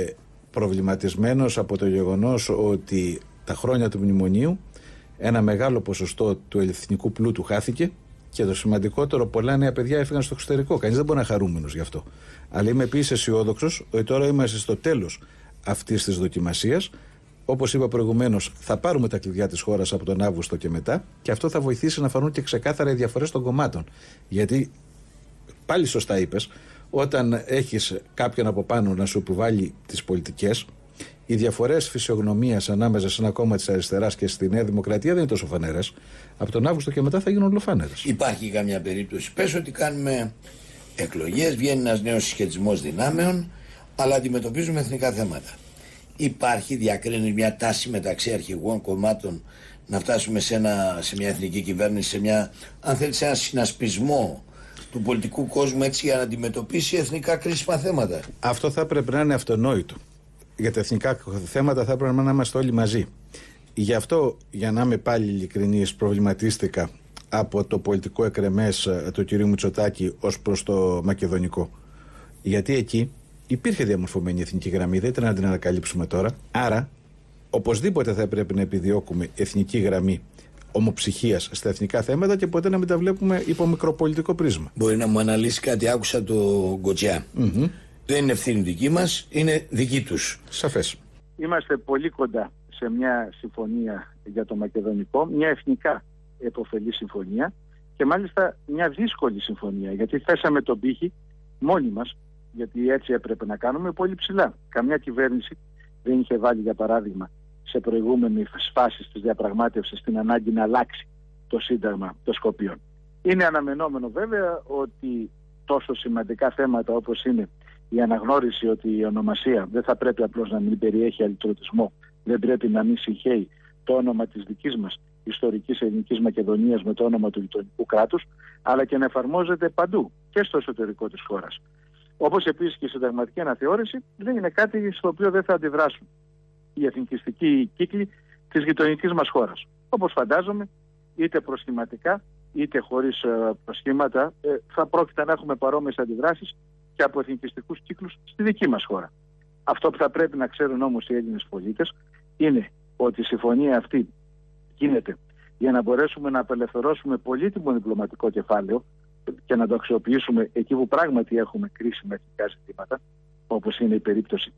προβληματισμένος από το γεγονός ότι τα χρόνια του μνημονίου ένα μεγάλο ποσοστό του εθνικού πλούτου χάθηκε. Και το σημαντικότερο, πολλά νέα παιδιά έφυγαν στο εξωτερικό. Κανείς δεν μπορεί να είναι χαρούμενος γι' αυτό. Αλλά είμαι επίσης αισιόδοξος ότι τώρα είμαστε στο τέλος αυτής της δοκιμασίας. Όπως είπα προηγουμένως, θα πάρουμε τα κλειδιά της χώρας από τον Αύγουστο και μετά, και αυτό θα βοηθήσει να φανούν και ξεκάθαρα οι διαφορές των κομμάτων. Γιατί, πάλι σωστά είπες, όταν έχεις κάποιον από πάνω να σου επιβάλλει τις πολιτικές, οι διαφορές φυσιογνωμίας ανάμεσα σε ένα κόμμα της αριστεράς και στη Νέα Δημοκρατία δεν είναι τόσο φανερές. Από τον Αύγουστο και μετά θα γίνουν ολοφάνερες. Υπάρχει καμιά περίπτωση? Πες ότι κάνουμε εκλογές, βγαίνει ένας νέος συσχετισμός δυνάμεων, αλλά αντιμετωπίζουμε εθνικά θέματα. Υπάρχει, διακρίνει μια τάση μεταξύ αρχηγών κομμάτων να φτάσουμε σε μια εθνική κυβέρνηση, σε μια, αν θέλει, σε ένα συνασπισμό του πολιτικού κόσμου, έτσι, για να αντιμετωπίσει εθνικά κρίσιμα θέματα? Αυτό θα πρέπει να είναι αυτονόητο. Για τα εθνικά θέματα θα πρέπει να είμαστε όλοι μαζί. Γι' αυτό, για να είμαι πάλι ειλικρινής, προβληματίστηκα από το πολιτικό εκρεμές του κ. Μητσοτάκη ως προς το μακεδονικό. Γιατί εκεί υπήρχε διαμορφωμένη εθνική γραμμή, δεν ήταν να την ανακαλύψουμε τώρα. Άρα, οπωσδήποτε θα πρέπει να επιδιώκουμε εθνική γραμμή ομοψυχίας στα εθνικά θέματα και ποτέ να μην τα βλέπουμε υπό μικροπολιτικό πρίσμα. Μπορεί να μου αναλύσει κάτι? Άκουσα το Γκοτζιά. Δεν είναι ευθύνη δική μας, είναι δική τους. Σαφές. Είμαστε πολύ κοντά σε μια συμφωνία για το μακεδονικό, μια εθνικά επωφελή συμφωνία, και μάλιστα μια δύσκολη συμφωνία, γιατί θέσαμε τον πύχη μόνοι μας, γιατί έτσι έπρεπε να κάνουμε, πολύ ψηλά. Καμιά κυβέρνηση δεν είχε βάλει, για παράδειγμα, σε προηγούμενη φάση της διαπραγμάτευσης την ανάγκη να αλλάξει το Σύνταγμα των Σκοπίων. Είναι αναμενόμενο βέβαια ότι τόσο σημαντικά θέματα όπως είναι η αναγνώριση ότι η ονομασία δεν θα πρέπει απλώς να μην περιέχει αλυτρωτισμό, δεν πρέπει να μην συγχέει το όνομα της δικής μας ιστορικής ελληνικής Μακεδονίας με το όνομα του γειτονικού κράτους, αλλά και να εφαρμόζεται παντού και στο εσωτερικό της χώρας. Όπως επίσης και η συνταγματική αναθεώρηση δεν είναι κάτι στο οποίο δεν θα αντιδράσουν οι εθνικιστικοί κύκλοι της γειτονικής μας χώρας. Όπως φαντάζομαι, είτε προσχηματικά είτε χωρίς προσχήματα, θα πρόκειται να έχουμε παρόμοιες αντιδράσεις και από εθνικιστικούς κύκλους στη δική μας χώρα. Αυτό που θα πρέπει να ξέρουν όμως οι Έλληνες πολίτες είναι ότι η συμφωνία αυτή γίνεται για να μπορέσουμε να απελευθερώσουμε πολύτιμο διπλωματικό κεφάλαιο και να το αξιοποιήσουμε εκεί που πράγματι έχουμε κρίσιμα εθνικά ζητήματα, όπως είναι η περίπτωση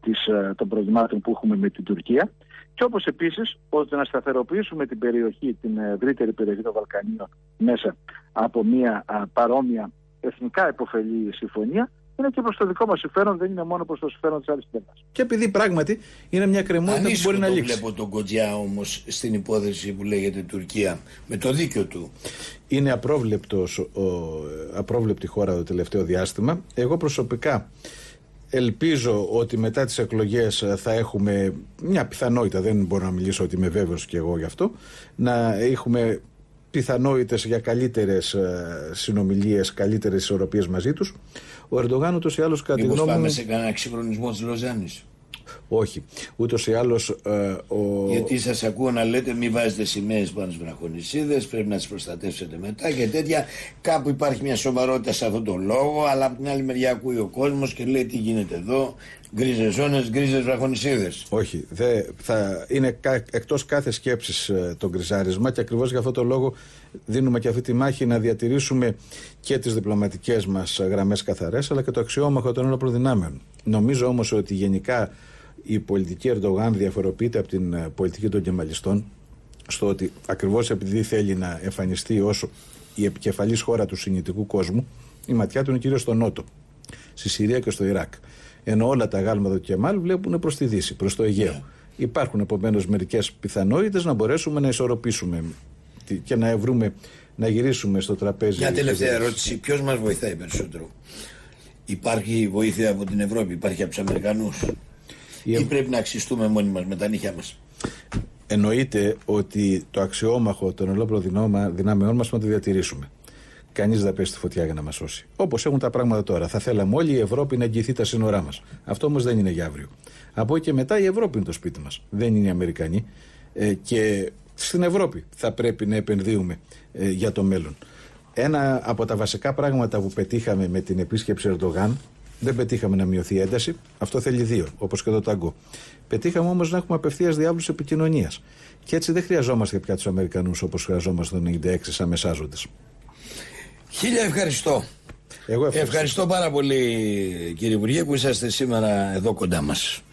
των προβλημάτων που έχουμε με την Τουρκία, και όπως επίσης ώστε να σταθεροποιήσουμε την περιοχή, την ευρύτερη περιοχή των Βαλκανίων, μέσα από μια παρόμοια εθνικά επωφελή συμφωνία. Είναι και προς το δικό μας συμφέρον, δεν είναι μόνο προς το συμφέρον της άλλης πλευράς. Και επειδή πράγματι είναι μια κρεμότητα που μπορεί να λήξει. Βλέπω τον Γκοτζιά όμως στην υπόθεση που λέγεται Τουρκία, με το δίκιο του. Είναι απρόβλεπτη χώρα το τελευταίο διάστημα. Εγώ προσωπικά ελπίζω ότι μετά τις εκλογές θα έχουμε μια πιθανότητα, δεν μπορώ να μιλήσω ότι είμαι βέβαιος και εγώ γι' αυτό, να έχουμε πιθανότητες για καλύτερες συνομιλίες, καλύτερες ισορροπίες μαζί τους. Ο Ερντογάν ούτως ή άλλως, κατά τη γνώμη μου, πάμε σε κανένα εξυγχρονισμό της Λοζάνης? Όχι. Ούτως ή άλλως. Γιατί σας ακούω να λέτε μην βάζετε σημαίες πάνω στις βραχονησίδες, πρέπει να τις προστατεύσετε μετά και τέτοια. Κάπου υπάρχει μια σοβαρότητα σε αυτόν τον λόγο, αλλά από την άλλη μεριά ακούει ο κόσμος και λέει τι γίνεται εδώ. Γκρίζες ζώνες, γκρίζες βραχονησίδες. Όχι. Θα είναι εκτός κάθε σκέψης το γκριζάρισμα και ακριβώς για αυτό το λόγο δίνουμε και αυτή τη μάχη να διατηρήσουμε και τις διπλωματικές μας γραμμές καθαρές, αλλά και το αξιόμαχο των όλων δυνάμεων. Νομίζω όμως ότι γενικά η πολιτική Ερντογάν διαφοροποιείται από την πολιτική των κεμαλιστών στο ότι ακριβώς επειδή θέλει να εμφανιστεί ως η επικεφαλής χώρα του συννητικού κόσμου, η ματιά του είναι κυρίως στο Νότο, στη Συρία και στο Ιράκ. Ενώ όλα τα γάλματα του Κεμάλ βλέπουν προς τη Δύση, προς το Αιγαίο. Υπάρχουν επομένως μερικές πιθανότητες να μπορέσουμε να ισορροπήσουμε και να γυρίσουμε στο τραπέζι. Μια τελευταία ερώτηση. Ποιος μας βοηθάει περισσότερο? Υπάρχει βοήθεια από την Ευρώπη, υπάρχει από τους Αμερικανούς? Ή πρέπει να αξιστούμε μόνοι μας με τα νύχια μας? Εννοείται ότι το αξιόμαχο των ολόκληρων δυνάμεών μας να το διατηρήσουμε. Κανείς δεν θα πέσει στη φωτιά για να μας σώσει. Όπως έχουν τα πράγματα τώρα. Θα θέλαμε όλη η Ευρώπη να εγγυηθεί τα σύνορά μας. Αυτό όμως δεν είναι για αύριο. Από εκεί και μετά η Ευρώπη είναι το σπίτι μας. Δεν είναι οι Αμερικανοί. Και στην Ευρώπη θα πρέπει να επενδύουμε για το μέλλον. Ένα από τα βασικά πράγματα που πετύχαμε με την επίσκεψη Ερντογάν, δεν πετύχαμε να μειωθεί η ένταση. Αυτό θέλει δύο, όπως και το ταγκό. Πετύχαμε όμως να έχουμε απευθείας διάβλους επικοινωνίας. Και έτσι δεν χρειαζόμαστε πια τους Αμερικανούς όπως χρειαζόμαστε το 96 σαν μεσάζοντες. Χίλια ευχαριστώ. Εγώ ευχαριστώ πάρα πολύ, κύριε Υπουργέ, που είσαστε σήμερα εδώ κοντά μας.